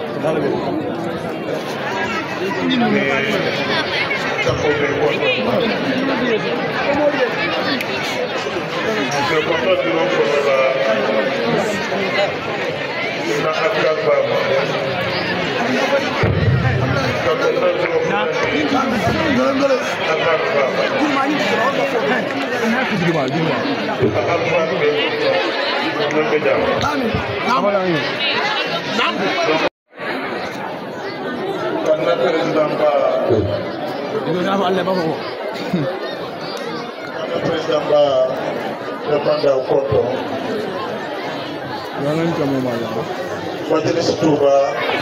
Majelis Tuba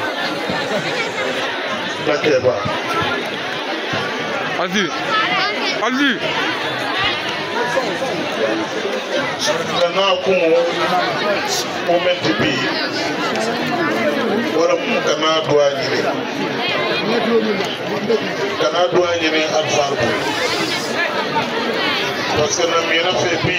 Dakeba Aldi Dana kumu moment bi wala mu kana duanya ni alfar parce que na mira fe bi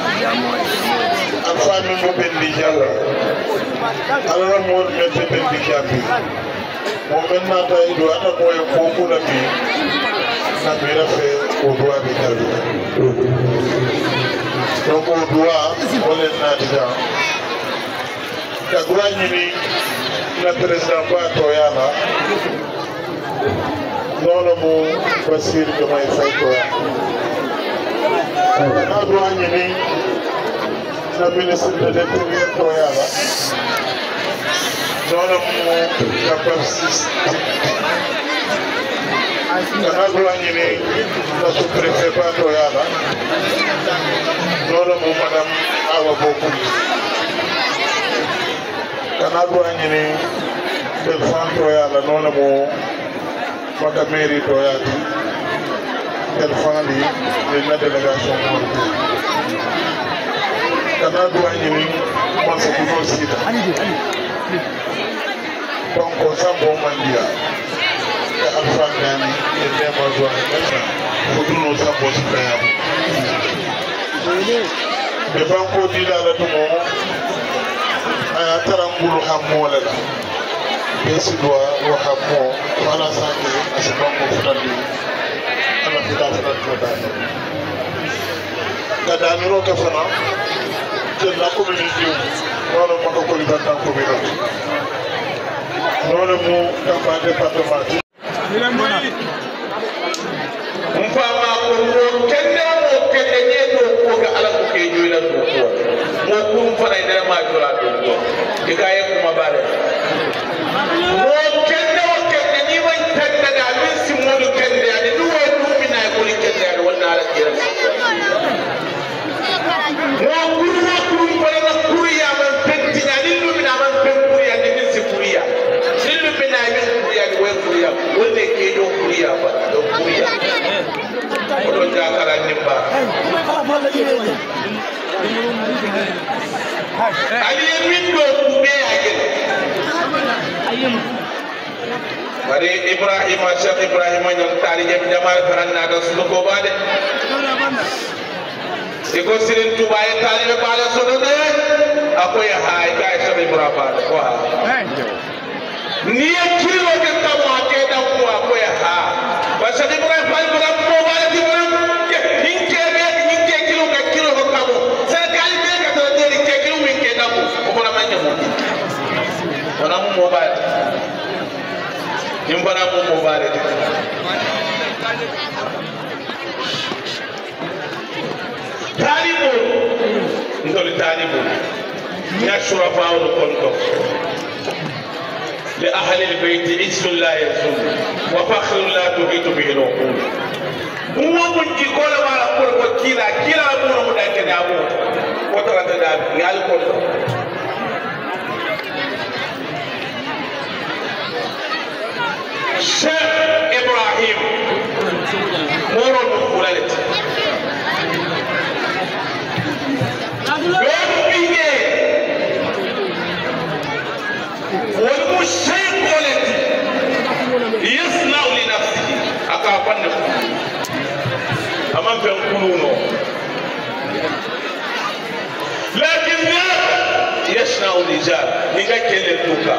alfar mi mo bendi jalla ala mo mette bendi jabi mo menna ta ido ata ko e ko kula bi na mira fe ko doa bi jabi donc on doit voler nadiga ka duanya ni la président ba toyala nono mo basir ko may fay ko na duanya ni la ministre de l'Intérieur toyala nono mo capacité na duanya ni la sous-préfet ba toyala nono mo madame Awa Bokum kana duanya ni del fanto yalla nono mo maka mairie to yaati tel fanali na délégation morte kana duwa ñini man sa kuno sida donc sambo mandia e alfa ngani e tema zo futuno sambo sida de banko dila la to mo aya tarambulu hamole la besidwa wa hamo wala sanke asibanko futandi ala fitata da kada niro ka fana de la communauté wala mako ko libata communauté non mo tamba département mfama ko kende mo kende nyedo ko ga ala ko ke joyla do ko mo kum fana ina ma jola do ko dikaye ko mabale mo kende o kende ni way tanda da min simodu kende ani duwe dumina ko li kende ani wonna ala kira mo kuru fana kuriya man pentina ni lumina man penkuriya ni min sikuriya ni lumina min kuriya ni way kuriya wonde ke do kuriya ba do kuriya oɗo jakaran nimba aliye min ɗo kuɓe agel bari ibrahima cheikh ibrahima ñon taali jaɓi jamal farannata suno ko bade iko sirin tuba e taaliɓe baale soɗone akoye haay ga e cheikh ibrahima bade ko ha niye kiriloke tamo a keɗan ko akoye ha ba cheikh ibrahima fay ko mo bade wana mu mobile nimbana mu mobile talibu ndol talibu ya shurafa wa konto li ahli albayt ismu la yazum wa fakhru la tuhitu bihi al-uqul mo mun ji ko la wala ko kila mo mu dake da mo ko tara da ngal ko Cheikh Ibrahim moro no fulalet binge wal mushayq walati yasna li nafsihi aka fanna amam fen kuluno lakin yasna rijal ninga kele tuka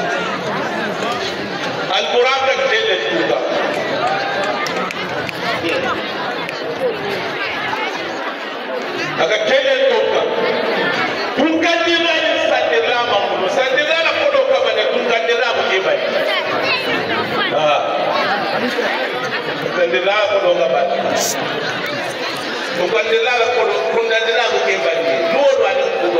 البراق دل التوبة أكا كل التوبة تنكدر سندرا مامولو سندرا لا كودو كمان تنكدر مكيباي سندرا كودو كمان تنكدر لا كودو تنكدر مكيباي نور وانو كودو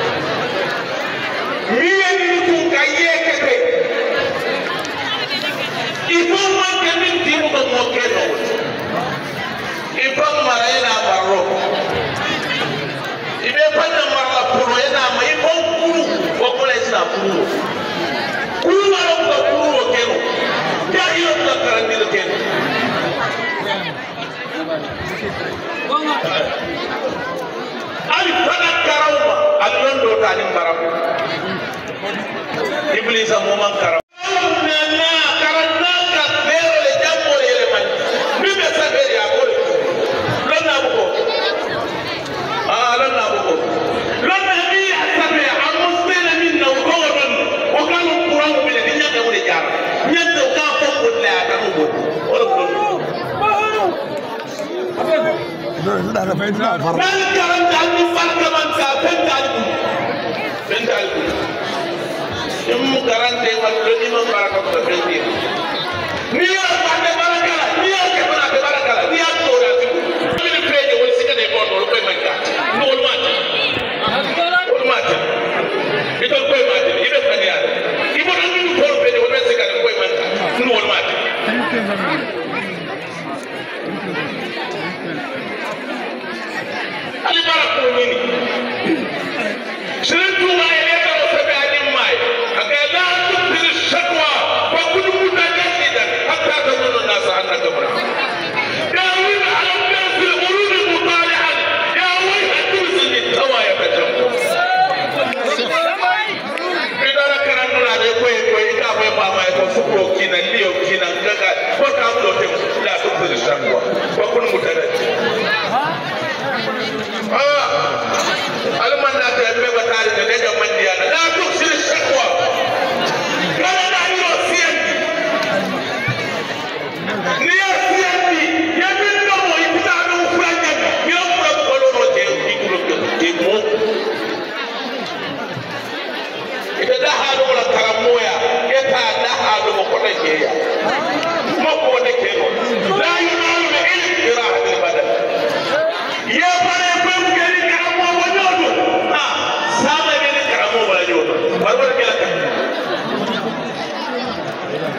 مين تنكايه كده il faut manquer min timu ko mo keno il faut marena barro ibe panna marla puro ena ma il faut kuru ko ko lesna kuru kuru maro ko kuru keno ya yo ta karandil keno ali fana karawma allon do tanim baram iblis mo man karaw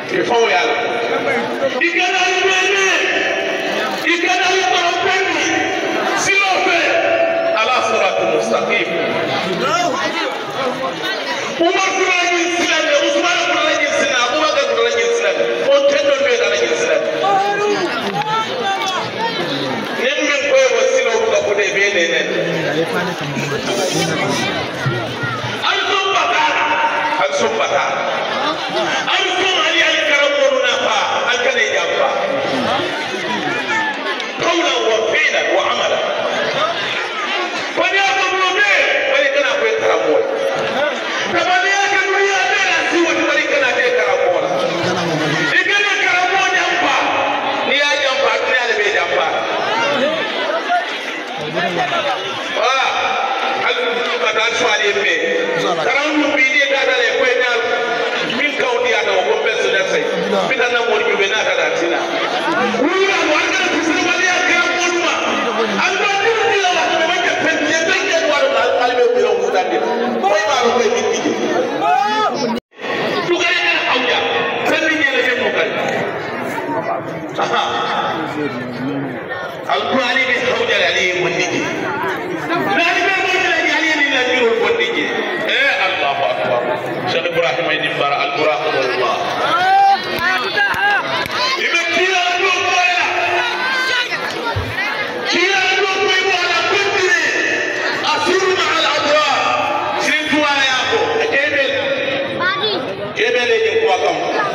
يفوي على إكنا يبني إكنا يطربني سلوفه على صراط المستقيم عمر كنا ينسلم عثمان كنا ينسلم أبو بكر كنا ينسلم وتندر بيت على ينسلم نمن كوي وسلوف كبده بيننا أنسم بطار أنسم علي الكرم ونفا أكن يجابا قولا وفعلا وعملا فليأخذ به ولكن أبوي كرمون كما ليأخذ دنيا بلا سوى ولكن أبوي كرمون إذن كرمون ينفع نيا ينفع نيا لبي ينفع أكن سؤال يبي كرمون بيدي كذا لكوينا من كوني هذا وكمل سنسي بيتنا مولي بينا كذا تينا ولا وارجع تسلم عليها كرمون ما أنا دي لا ما كفن يبين وارنا قلبي بيرو مداني ما يبارو بيجي تقولين أوجا سنين يلزم مكان القرآن بيحوج عليه منيجي لا يبغى عليه لله يروح منيجي الله أكبر شيخ إبراهيم يدين بارا القرآن الله يبكينا نوم ولا كينا نوم ولا كنتي أسير مع الأبرار سيرتوا يا أبو كيبل يجيك وكم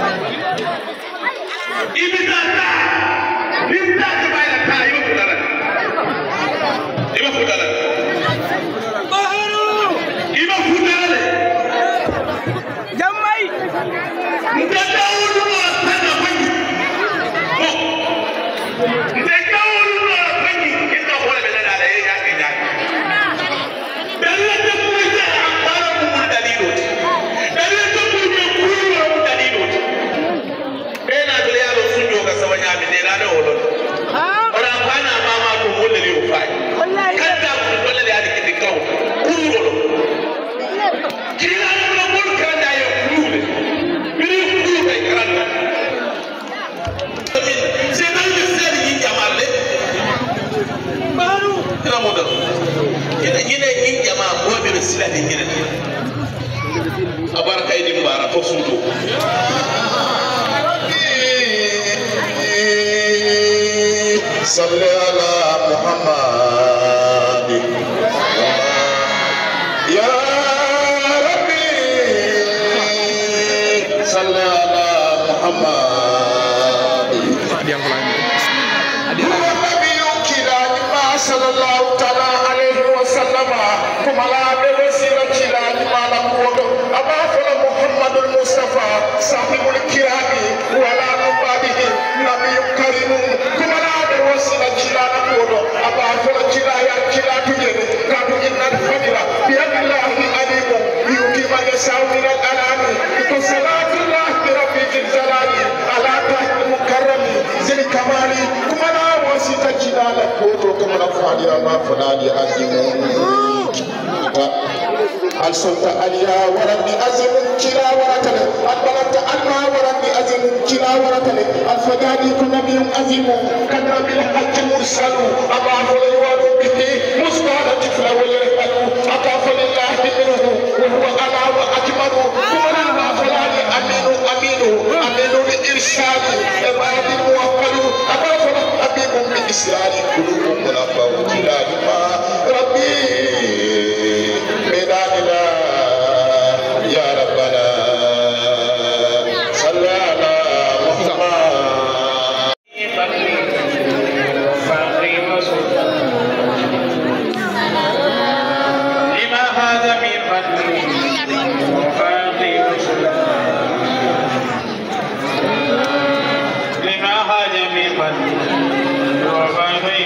إبتدا إبتدا تبايل تاي يبتدا abarka idin bara ko sudo salli ala muhammad ya rabbi salli ala muhammad sallallahu ta'ala alaihi wa sallama kuma la be wasila kila mala ko aba fala muhammadul mustafa sahibul kirami wala nubadihi nabiyyu karim kuma la be wasila kila ko aba fala kila ya kila tujene kadu innal fadila bi allahi alimu yuti ma yasau min al alami ko salatullah bi rabbil jalali ala tahil mukarrami zil kamali kuma la wasita kila ko كما نفعل ما فنادي أزمون السلطة عليا وربي أزم كلا ورتل البلد ألما وربي أزم كلا ورتل الفجادي كنبي أزم كدر بالحج مرسل أضاف اليوان به مصدر طفل ويرحل أضاف لله منه وهو ألا وأجمل كما فلاني أمين أمين أمين لإرشاد عباد موكل أضاف أبيب بإسرائيل قلوب منفع كلا ربي بداننا يا ربنا صل على محمد لما هذا من فضل وفاقي لما هذا من فضل وفاقي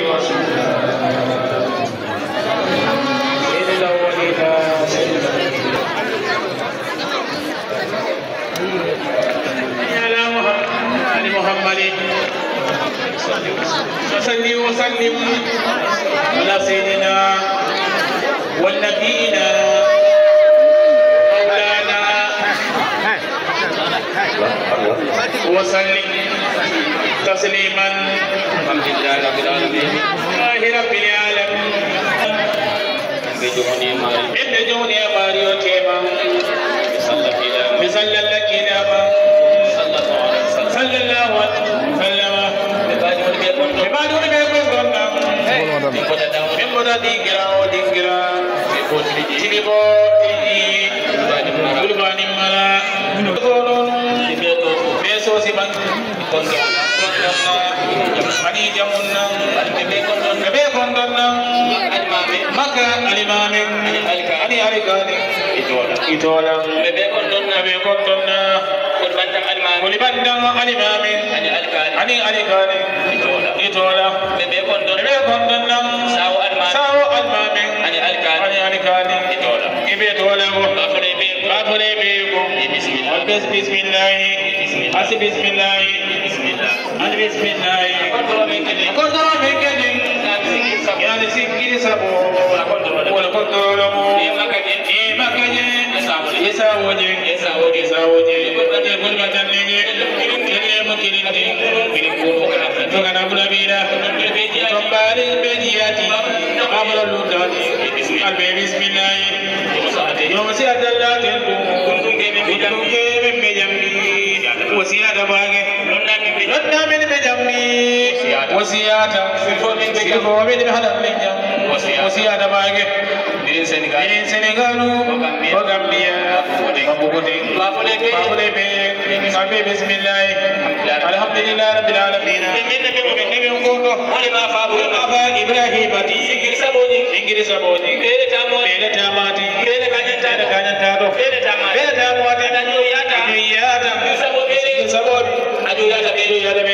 محمد صلي وسلم على سيدنا ونبينا مولانا وسلم تسليما الحمد لله رب العالمين رب العالمين بدوني ماريو تيما مثل لك نما صلى الله عليه وسلم عبادون بيكون دوننا بمبدا دينجرا تلبو قلباني ملا بيسو سيبان Ani jamunna, kebe kondonna, maka alimame, ani alikani, itola, kebe kondonna, kulibandang alimame, ani alikani, itola, kebe kondonna, sawo alimame, ani alikani, itola, kebe tola go, bafule bego, bismillah, asi bismillah. Bismillah. Kontrol mekeni. Yani sikiri sabo. Wala kontrol mo. Makanya. Esawoje. Kulbatan lagi. Kele mukirindi. Tokana bulabira. Tombari bejiyati. Amro lutati. Albe bismillah. Yosi adalla tentu. Kuntunge mejambi. Wasi adabage. Lonna min bejamni wasiyata sifo min bihadam minjam wasiyata bage din Senegal o Gambia Bogoti Babule be sabe bismillah alhamdulillah rabbil alamin min ngondo ma fa Ibrahim ati ingiri saboni bele tamati kanyanta do bele tamati yata saboni yada be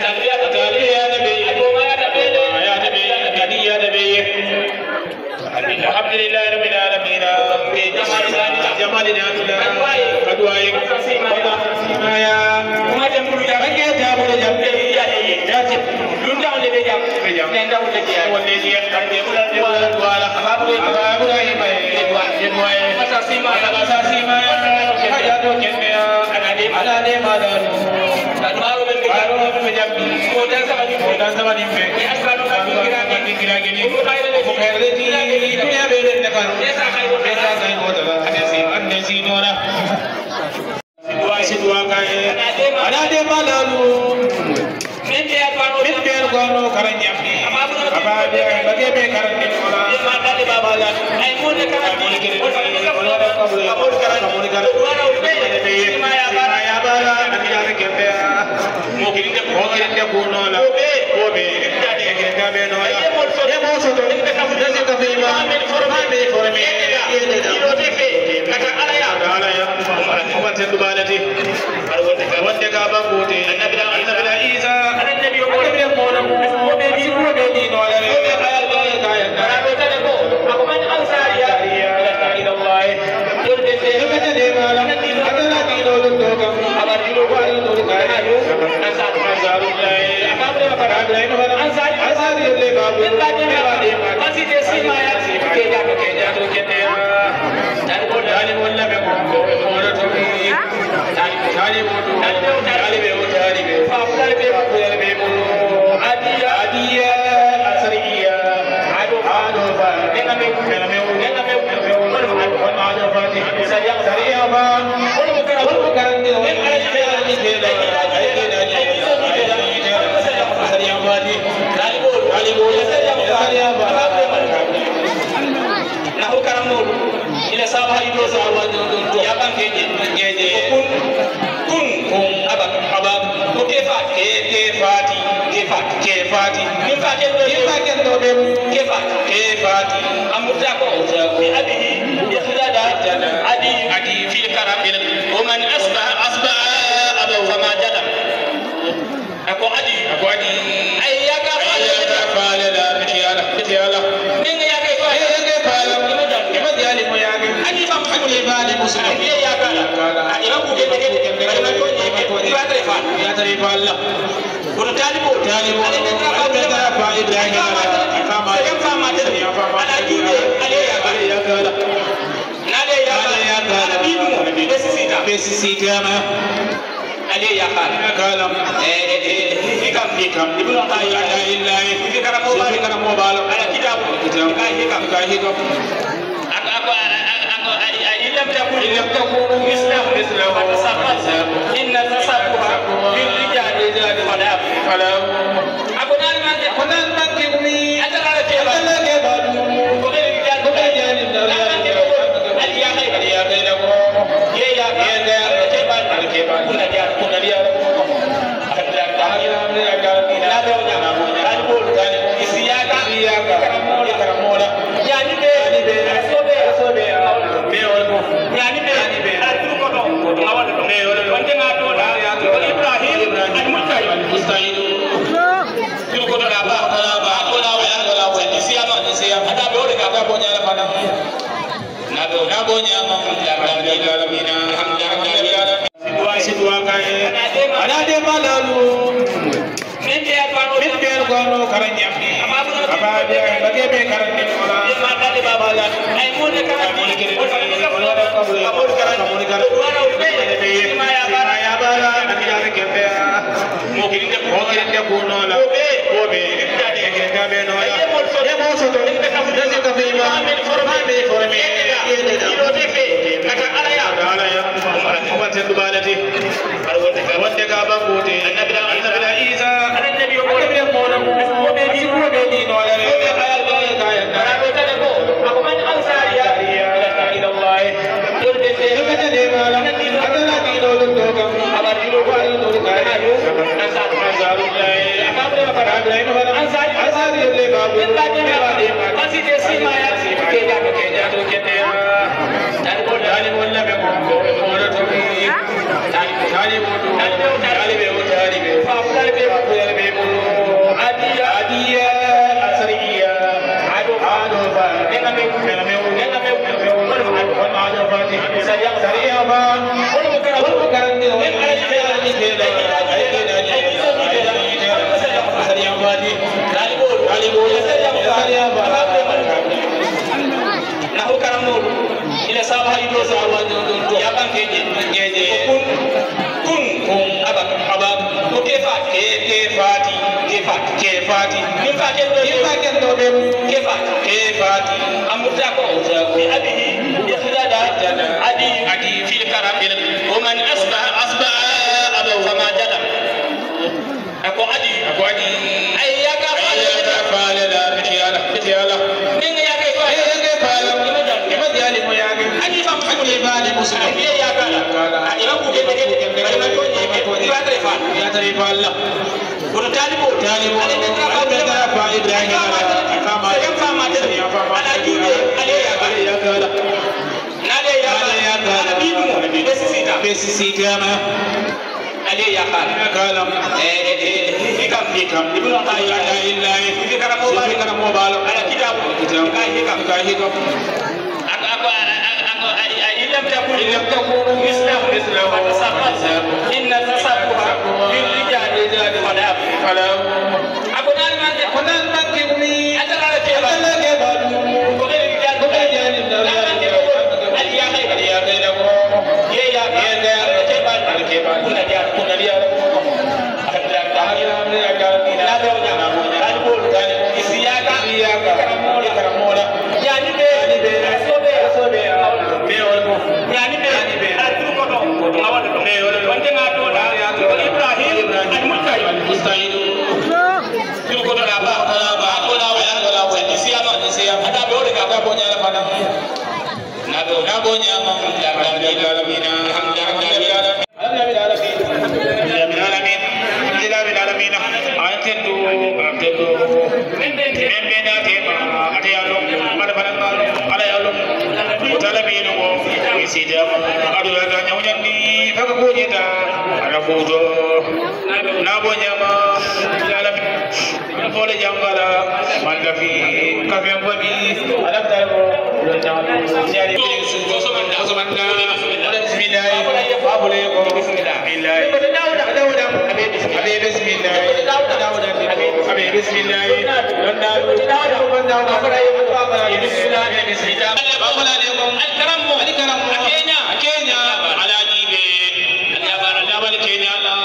alhamdulillah rabbil alamin jamal adwaye ya kuma jambu ya kake jabu da jambe ya ce dun da wanda jam ne da wanda ke wanda ya karbe wala abu da yi mai masasima ya to kenne ana de madaru Baru menjadi modal sama ni pe. Kira gini. Bukan lagi. Dunia beden dekat. Desa kai modal. Ada si Nora. Dua kai. Ada de malalu. Member kono karanyam ni. Apa dia bagi be karantin ola. Mata de babala. Ai mun karantin. Kabul karantin. Maya bala. Ani kembe. Mungkin dia kuno lah. Kobe. Kabe no ya. Dia mau soto. Nasi kafe ma. Forme. Kata alaya. Apa tentu balati. Wanda ka bangote. Annabi Isa. Annabi mo na mo. Kobe di no ala. Kaya. Aku man ansariya. Ila Allah. Kata dia malam. Adalah dino doga. Abar dino baru doga. عليه يا خالد هيكم ابن الله إلا في كرم موبال على كتاب هيكم إن لم تكونوا مثله فتسابقوا إن التسابق للرجال فلا أكون المنكبني أترى Kenya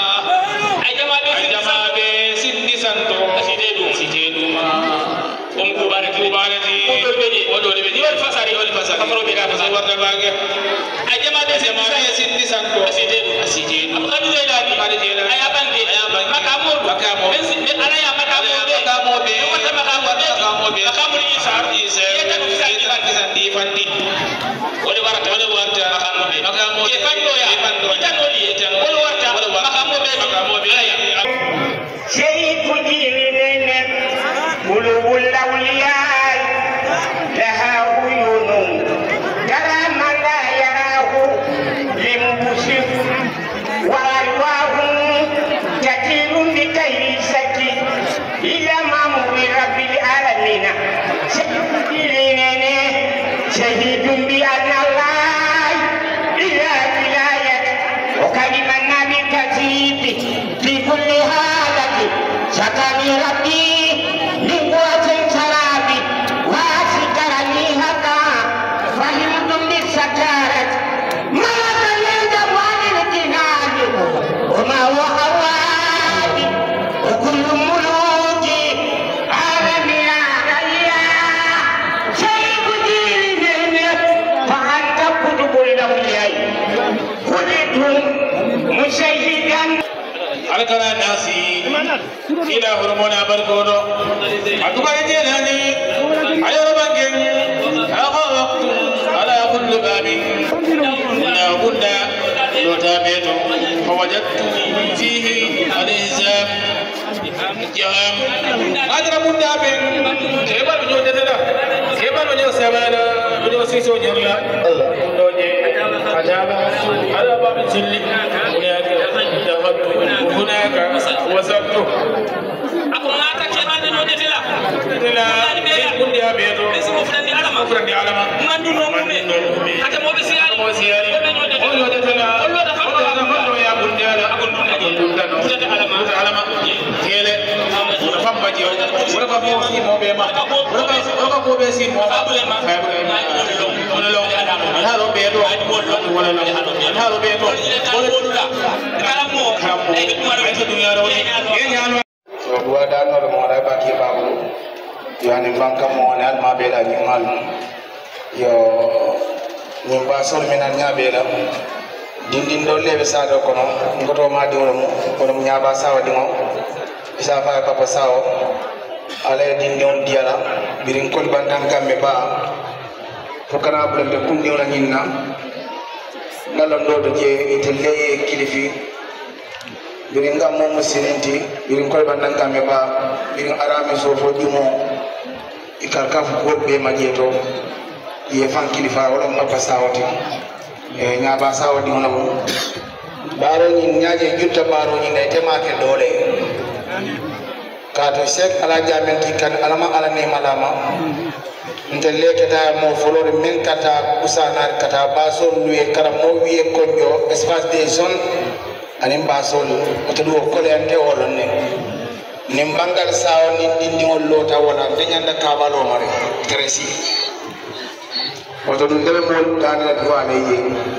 kafaro be da fa warda baage a jama be sindi sanko asite abadu zelani aya bangi makamo be ala ya makamo be wata makamo be makamo isa yeta no kisandi fandi wala warata makamo be fando ya itano wala warta makamo be aya شيء كجيلنا قلوب الأولياء لها عيون ترى ما لا يراه لمبصر وألواه كثير بكيسة إلى مأمور رب العالمين شهيد بأن الله إلى ولاية وكلمنا بالكذب في كل حالة شكاني ربي من قوة شرابي واشكرني حقا فهمت بالسكارة ما تلد عن الجنان وما هو حوادي وكل ملوكي عالمنا عليا شيء دين فأنت كتب الأولياء ولدهم مشيدا alkara nasi ila hormona barkodo atuka jelani ayoro bangen aqa waqtu ala kulli babin la budda lotabeto fawajadtu fihi al-ihzam jam adra budda ben keba nyo dedela keba nyo sabana nyo siso nyola ndoje ajaba ala babin silli هناك وسبت أكون أتى كمان نودتلا لا كل يا بيتو مفرد علم من دون حتى مو بسياري نودتلا يا بندالا علم كيله فم بجيو ورقة فوسي مو بيما ورقة فوسي مو لو هذا بيتو ولا هذا بيتو dua dan orang orang bagi babu, yang nimbangkan mohonal mabela nimal, yo nimbasol menanya bela, dinding dole besar kono, ngoto madi kono nyaba sawa dingo, bisa apa sawa, ale dinding dia lah, biringkol bandang kami ba, pokoknya belum berkundi orang inna, ngalon do je itelle kilifi. Birin ga mo musinenti birin koy bandan kambe ba birin arame so fo dimo ikar kaf ko be majeto ye fan kilifa wala ma pasawati e nya ba sawati wala baro ni nyaaje jutta baro ni ne tema ke dole ka to sek ala jamenti kan alama ala ne malama ndelle kata mo folore men kata usana kata baso luye kara mo wiye konjo espace des zones anim basol oto do ko lente wolon ne nim bangal sawo ni dindi ngol lota wala de nyanda kabalo mare tresi oto dum debe mo dana do ale ye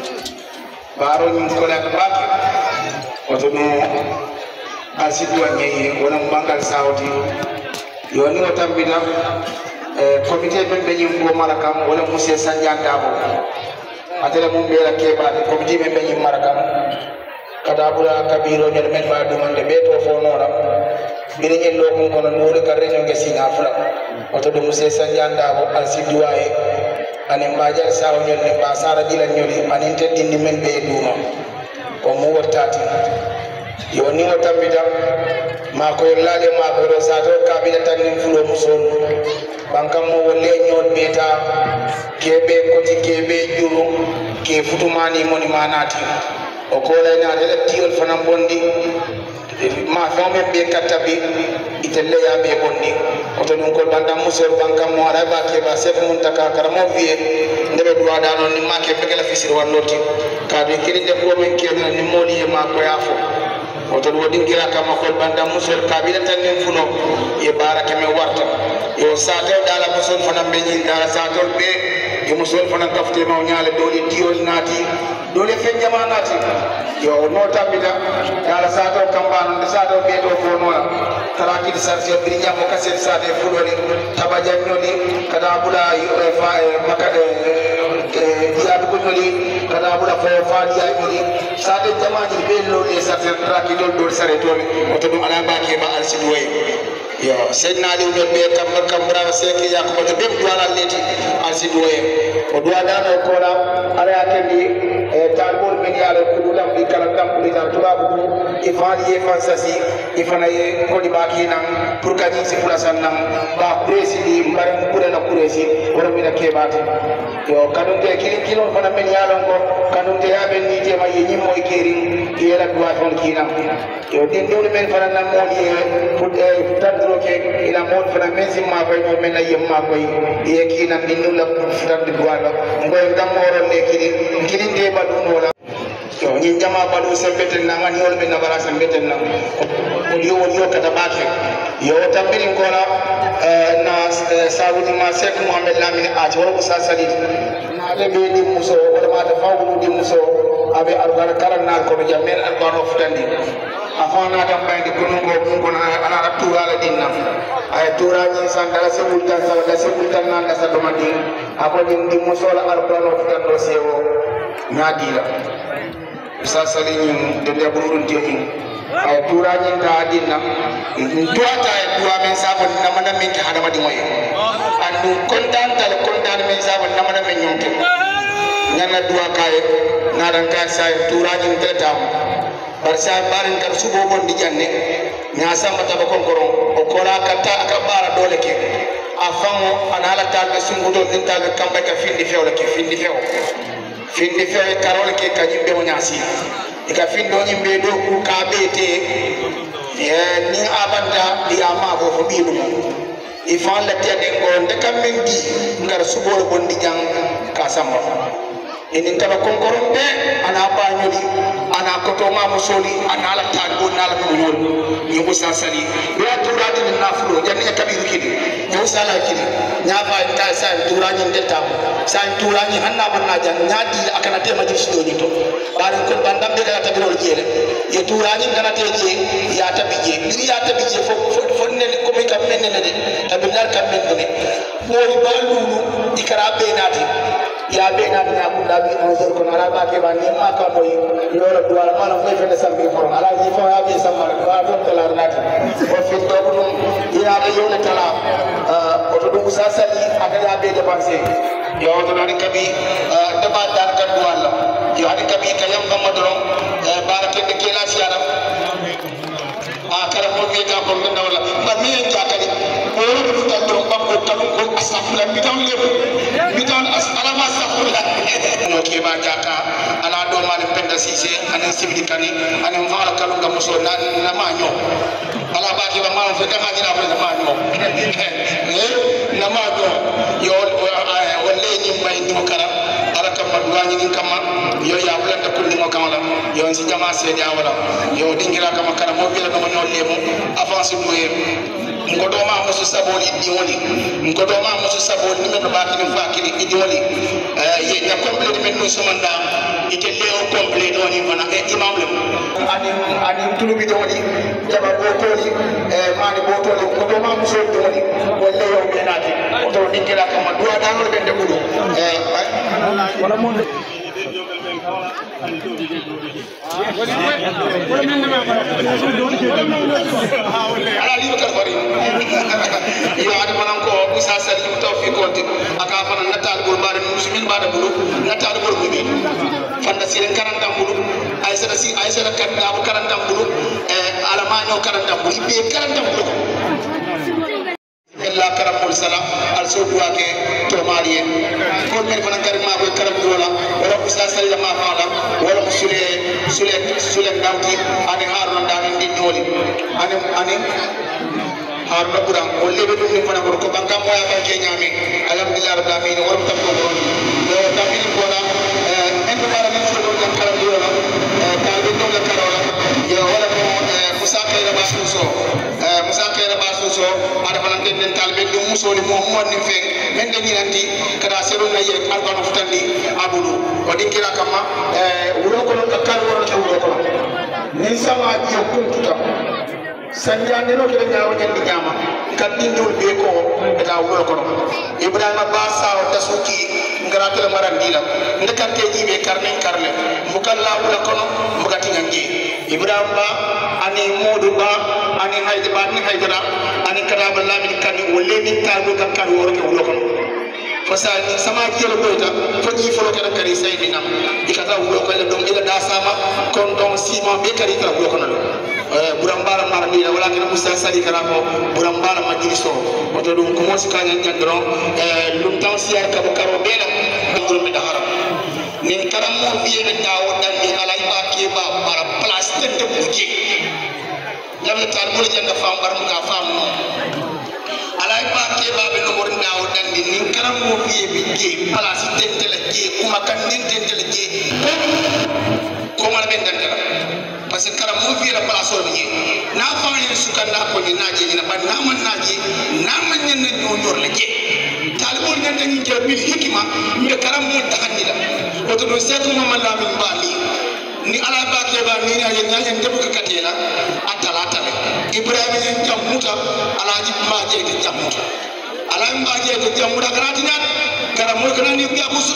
baro ni ko la baki oto no asidu anyi wala bangal sawo ti yoni otambita comité ben be nyimbo malakam wala monsieur sanjanda bo atele mum be la keba comité ben be nyim malakam kadabula kabiro nyel men ba dumande be to fo nora bire nyel lo ko kono nore karre nyonge sina fula oto do musse sanjanda bo alsiduwaye anen bajar sawo nyel ne ba sara dila nyoli anen teddindi men be duma o mo wortati yo ni o tambita ma ko yallade ma ko do sato kabila tan nim fulo muson bankam mo wolle nyol beta kebe koti kebe juru ke futumani moni manati o ko la na de tiol fanam bondi ma fami be katabi itelle ya be bondi o to non ko banda musol bankam mo ara ba ke ba sef mun taka karamo vie ndebe duwa dano ni ma ke begala fisir wannoti ka be kiri de ko men ke ni moli e ma ko yafo o to wodi ngira kama ko banda musol kabila tan nim funo e baraka me warta yo sato dala musol fanam be ni dala sato be e musol fanam kafte ma nyaale doli tiol nati dole fen jamanati yo no tabita dala sato kambano de sato be do fo no tarakil sarjo birinya mo kaset sade fuloni tabajannoli kada bula fa makade dia dugoli kada bula fa dia ni sade jamaji bello e sarjo tarakil dol sare to oto dum ala baki ba al sidway yo sedna ali be kamra seki yakuba to dem duala leti al sidway o duada no kola ala yakendi talbol men yala kudulam bi kala tampuli dal tubabu ifali ye fansasi ifana ye kodi baki nan pour kany si pula sannan ba presidi mbaram kure na kuresi wala mina kebati yo kanunte kilon fana men yala ko kanunte yabe ni tema ye nyimo e kering yela dua fon kina yo den dole men fana na modi e tadro ke ila mod fana men simma ko no men ay ma ko ye kina dindu la futan dua la ngoy damoro le kini de badu wala yo ni jama badu sembetel na ngani wol be na bara sembetel na yo kata bake yo tambirin kola na saudi ma sek muhammad lamin ati wala musa salid na de be di muso wala ma ta fawu di muso abe albar karan na ko jamen albar of tandi afana tam bayde ko ana tura la dinna ay tura ni sandala sebultan sawada sebultan na da sadomadi ako di muso la albar of tando sewo nyadila sa salin de burun tekin ay tura ni da dinna tuata ay tura men sabon na mana men ki hada madi moy andu kontan men sabon na mana men nyonke nyana dua kay na dan ka sa tura ni tetam bar sa barin kar subo bon di janne nya samba ta ko koron o kola kata akabara dole ke afango anala talbe sungudo din talbe kamba ka findi fewla ke findi few karol ke kanyimbe onyasi ika findo nyimbe do ku kabete ni abanda ya ma bo fo bidu ifan la tede ngon de kamendi ngar subol bondi jang ka samba inin taba konkoron be ana banyoli ana koto ma musoli ana la tango na la nyol ni musa sali be turadi na fulo janni kabiru kidi yo sala kidi nya fa ta sa turani delta sa turani hanna banna jan nyadi akana te majlis do ni to bari ko bandam de la tabirol jele ye turani ngana te je ya tabije biri ya tabije fo ne ko me kam men ne de tabilar kam men ne bori balulu ikara be nati ya be na na ku da bi anzor ko na ba ke ba ni ma ka moy lolo duwala mala fay fe sambi ko ala ni fa ya be samar ba to tala nati o fi to ko ya be yo na tala o to du sa sali aka ya be dépenser yo to na kabi de ba dan kan duwala yo ani kabi kayam fa madron barake de kila siara kala mo be ka ko nda wala ba mi en jakari o ro du ta to ba ko talu ko asafula bitan lebu bitan alama asafula no ke ba jaka ala do ma le penda sise anen sibdi kani anen fa ala kalu ga muso na ma nyo ala ba ke ba ma fe ka ma dina fa ma nyo na ma do yo walle ni may ni kara ala kam ma duwani ni kama yo ya bulanda kulli mo kamala yo si jama se dia wala yo dingira kama kara mo bila no lemu avance mo ngodo ma musu saboli diwoni ngodo ma musu saboli ni me ba ki fakiri diwoni ye na complete men no somanda ite leo complete oni bana imam le ani tulubi diwoni jaba botoli mani botoli ngodo ma musu diwoni ko leo benati to dingira kama duwa da no bende budu wala mo ala li bakar bari yo ada manan ko musa sari tawfiq ko aka fana natal gol bare muslimin bada bulu natal gol bi fanda siren karanta bulu ay sada kan da karanta bulu ala ma ñoo karanta bulu be karanta bulu illa karamul salam al sodwa ke to mariye ko men fana karima ko karam dola wala musa sallama ma fala wala sule dawti ani haruna dani ndi doli ani haruna buram o lebe dum ni fana ko banka mo ya ke nyami alhamdulillah rabbil alamin wala tam ko ron do tamil ko la en ko bara min sulu kan karam dola talbe do la karola yo wala ko musa kayra basu ada fana den talbe dum musoli mo ni fe men de ñanti kada seru na ye albano futandi abudu o dinkira kama wulo ko no kal woro to wulo ko ni sama ji kuntuta sanjande no kila nyawo nyandi nyama kan dindul be ko eta wulo ko ibrahima ba sawo tasuki ngara kala marandila ndekante jibe karnen karle mukalla wulo kono mugati ngangi ibrahima ba ani modu ba ani hayde ba ni haydara ani kadaba lamin kan wolle ni tabu kan kan woro ke wulo kono fasani sama kilo boyta faji folo kada kari saydina ikata wulo ko le dum ila da sama kon don sima be kari kala wulo kono burambala marani wala kana musa sali kana ko burambala majliso wato dum ko mosi kanya jandron lum tan siya ka karo bela dum mi haram ni karam mo biye be dawo dan ni alay ba ke ba para place de boutique lam tar mo janda fam bar mu ka fam alay ba ke ba be no mor dawo dan ni karam mo biye be ke place tentele ke kuma kan tentele ke ko mala ben dandala parce que karam mo fi la place o ni na fa ni sukanda ko ni naje ni ba na man naje na man nyen na ñoo ñor la je talibul ñen dañu jël bil hikima mi karam mo taxani la o to do setu mo man la min bali ni ala ba ke ba ni na yen ñaan debu ka katela atala tale ibrahima ñen jamuta ala ji ma je ke jamuta ala ma je ke jamuta garati na karam mo kana ni biya musul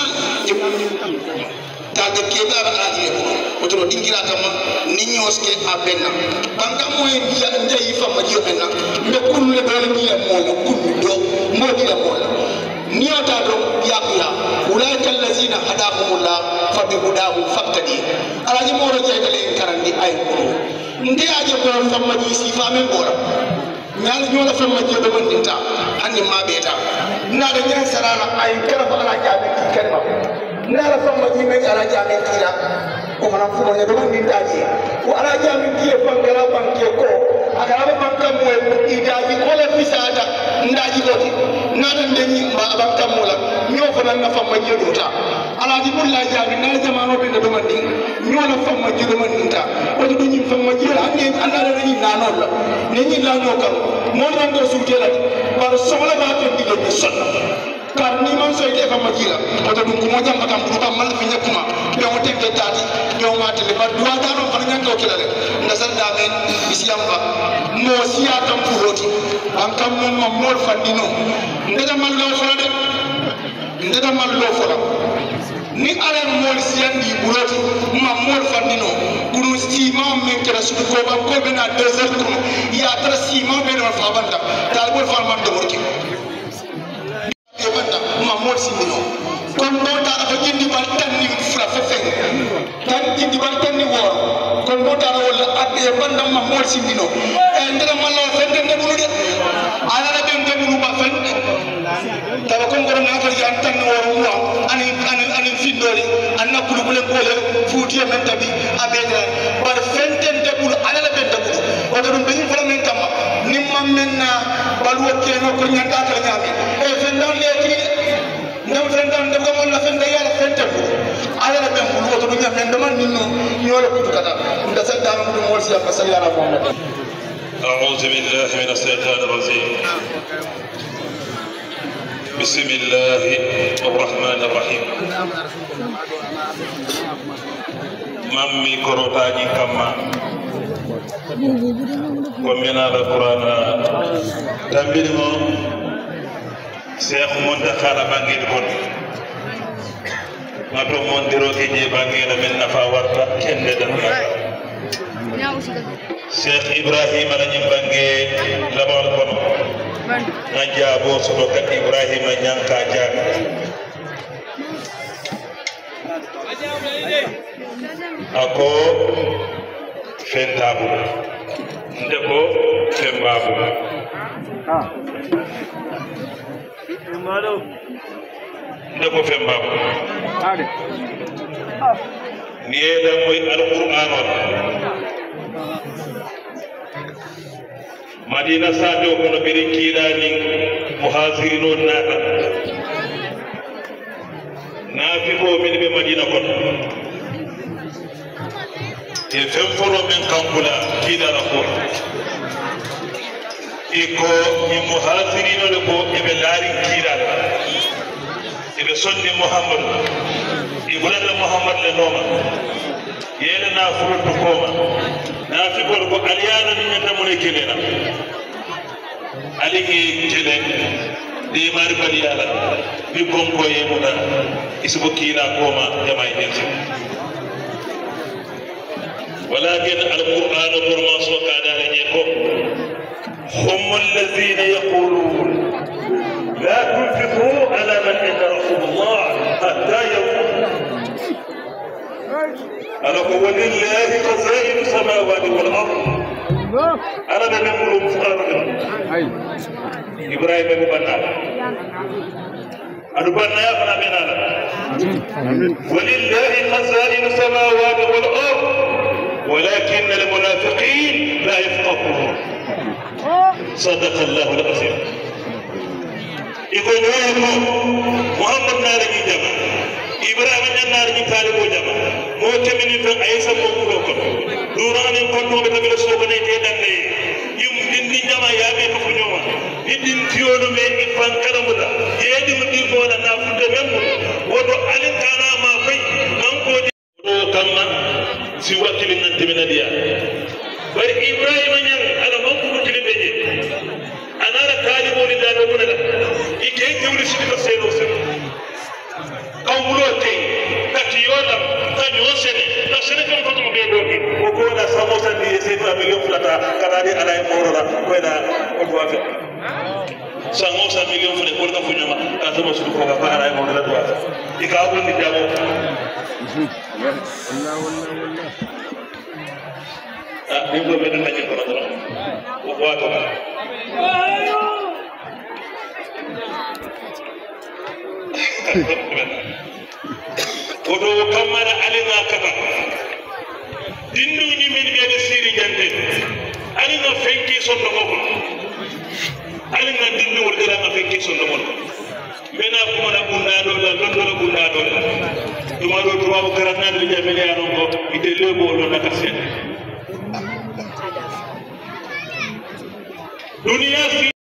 ta de ke ba ala ji ko to dingira tam ni ñoske abenna banga moy biya ndey fa ma jiyo benna mbe kunu le bala ni mo kunu do mo di la mo ni ata do ya ya ulaika allazina hadahumullah fa bi hudahum faqtadi ala ji mo ro jeetale karandi ay ko ndi aje ko fa ma ji si fa men bora ñal ñola fa ma jiyo do man dinta hanni ma beta na da ñen sarala ay kala fa ala jaabe ki kalma na la fa ma ji men ala jaabe kila ko mana fu ne do ni daji ko ala jami kiye fangala banke ko agara banka mo e idaji ko la fisada ndaji ko na dan ni ba banka mo la ño fa na fa ma jedo ta ala ji bulla jami na jamano be do mandi ño la fa ma jedo mandi ta ko do ni fa ma jedo ande andala ni na non la ni la ño kam mo non do su jela par soxla ba to di le sonna kar ni man so ite fa ma jila oto dum ko mo jamba kam ko kam mal fi ñekuma be mo tege tati be mo matele ba duwa daro fa ñanto kilale ndasal da men bisiyamba mo siya tam puroti an kam mom mo mol fandino ndeda mal lo fala de ndeda mal lo fala ni ala mol siyandi buroti ma mol fandino kunu sima men kera su ko ba ko be na desert ko ya tra sima be no fa banda dal bol fa man do worki banda ma mol simino kon do ta fa jindi bal tan ni fra fe fe tan jindi bal tan ni wor kon do ta wala adde banda ma mol simino e ndera malo fende de bulu de ala la ben de bulu ba fen tawa kon goro na ko yan tan wor wa ani findori anna kulu bule bole futi men tabi abedra bar fenten de bulu ala la ben de bulu o do be fala men tam nimma menna balu keno ko nyanta ka nyami e fendan le ndam fendan de ko mon la fenda yalla fente ala la ben bulu to nya men dama ninno ñola ko kata nda sa dama ko mo si ya sallallahu alaihi wa sallam أعوذ بالله من الشيطان الرجيم بسم الله الرحمن الرحيم مامي كروتاجي كما ومن القرآن تنبيلمو شيخ منتخب بانغيد كون ngato mondiro ke je bangena men nafa warta kende dan Sheikh Ibrahim ala nyimbange lamal kono ngajabo sodo ka Ibrahim nyanka jang ako fentabu ndeko fembabu ndeko fembabu ni eda moy alquran Madina sadio kono beri kiidani muhasirino nata nafiko min be Madina kono e fem foro men kankula kiidana ko iko ni muhasirino le ko e be laari kiidana e be sonni Muhammad ibulata Muhammad le noma yele na furutu koma na nafikol ko aliyana ni ñanta mo ne kelela ali ke kele de mari bali yala bi gonko ye muda isubo kila koma jamay densi ولكن القرآن برما سوكا دارنيكو هم الذين يقولون لا تنفقوا على من عند رسول الله حتى يقول أنا ولله خزائن السماوات والأرض أنا نقول مفارقا إبراهيم بن أدبرنا يا فنا بنانا ولله خزائن السماوات والأرض ولكن المنافقين لا يفقهون صدق الله العظيم يقول محمد نارني جمع إبراهيم نارني طالب جمع موتمن في عيسى موكلكم دوران كنتم بتبل سوغني تدني يم دين جمع يا بي كفنيوما دين تيونو مي فان كرمدا يدي مدي بولا نافود مم ودو علي كان ما في نانكو كما si wakili nanti menadia bari ibrahim nyang ala manku wakili beje anara kali boli dano kunala ike jewli sidika seno sen kawulote katiyola kanyosene na sene kan ko mo bebe ko ko na samosa ni sefa million flata kanadi ala e morora ko da ko do afa samosa million fle ko ka funyama ka to su ko ka ala e morora do afa ikabu ni jamo Ibu benar lagi kotor. Buat apa? Kodo kamera alina kata. Dindu ni media di siri jante. Alina fengki sondo ngoko. Alina dindu wordera na fengki sondo ngoko. Mena kumana bundado la dondo bundado. Tumado tuwa karana di jamele anongo ite lebo lo nakase. Dunia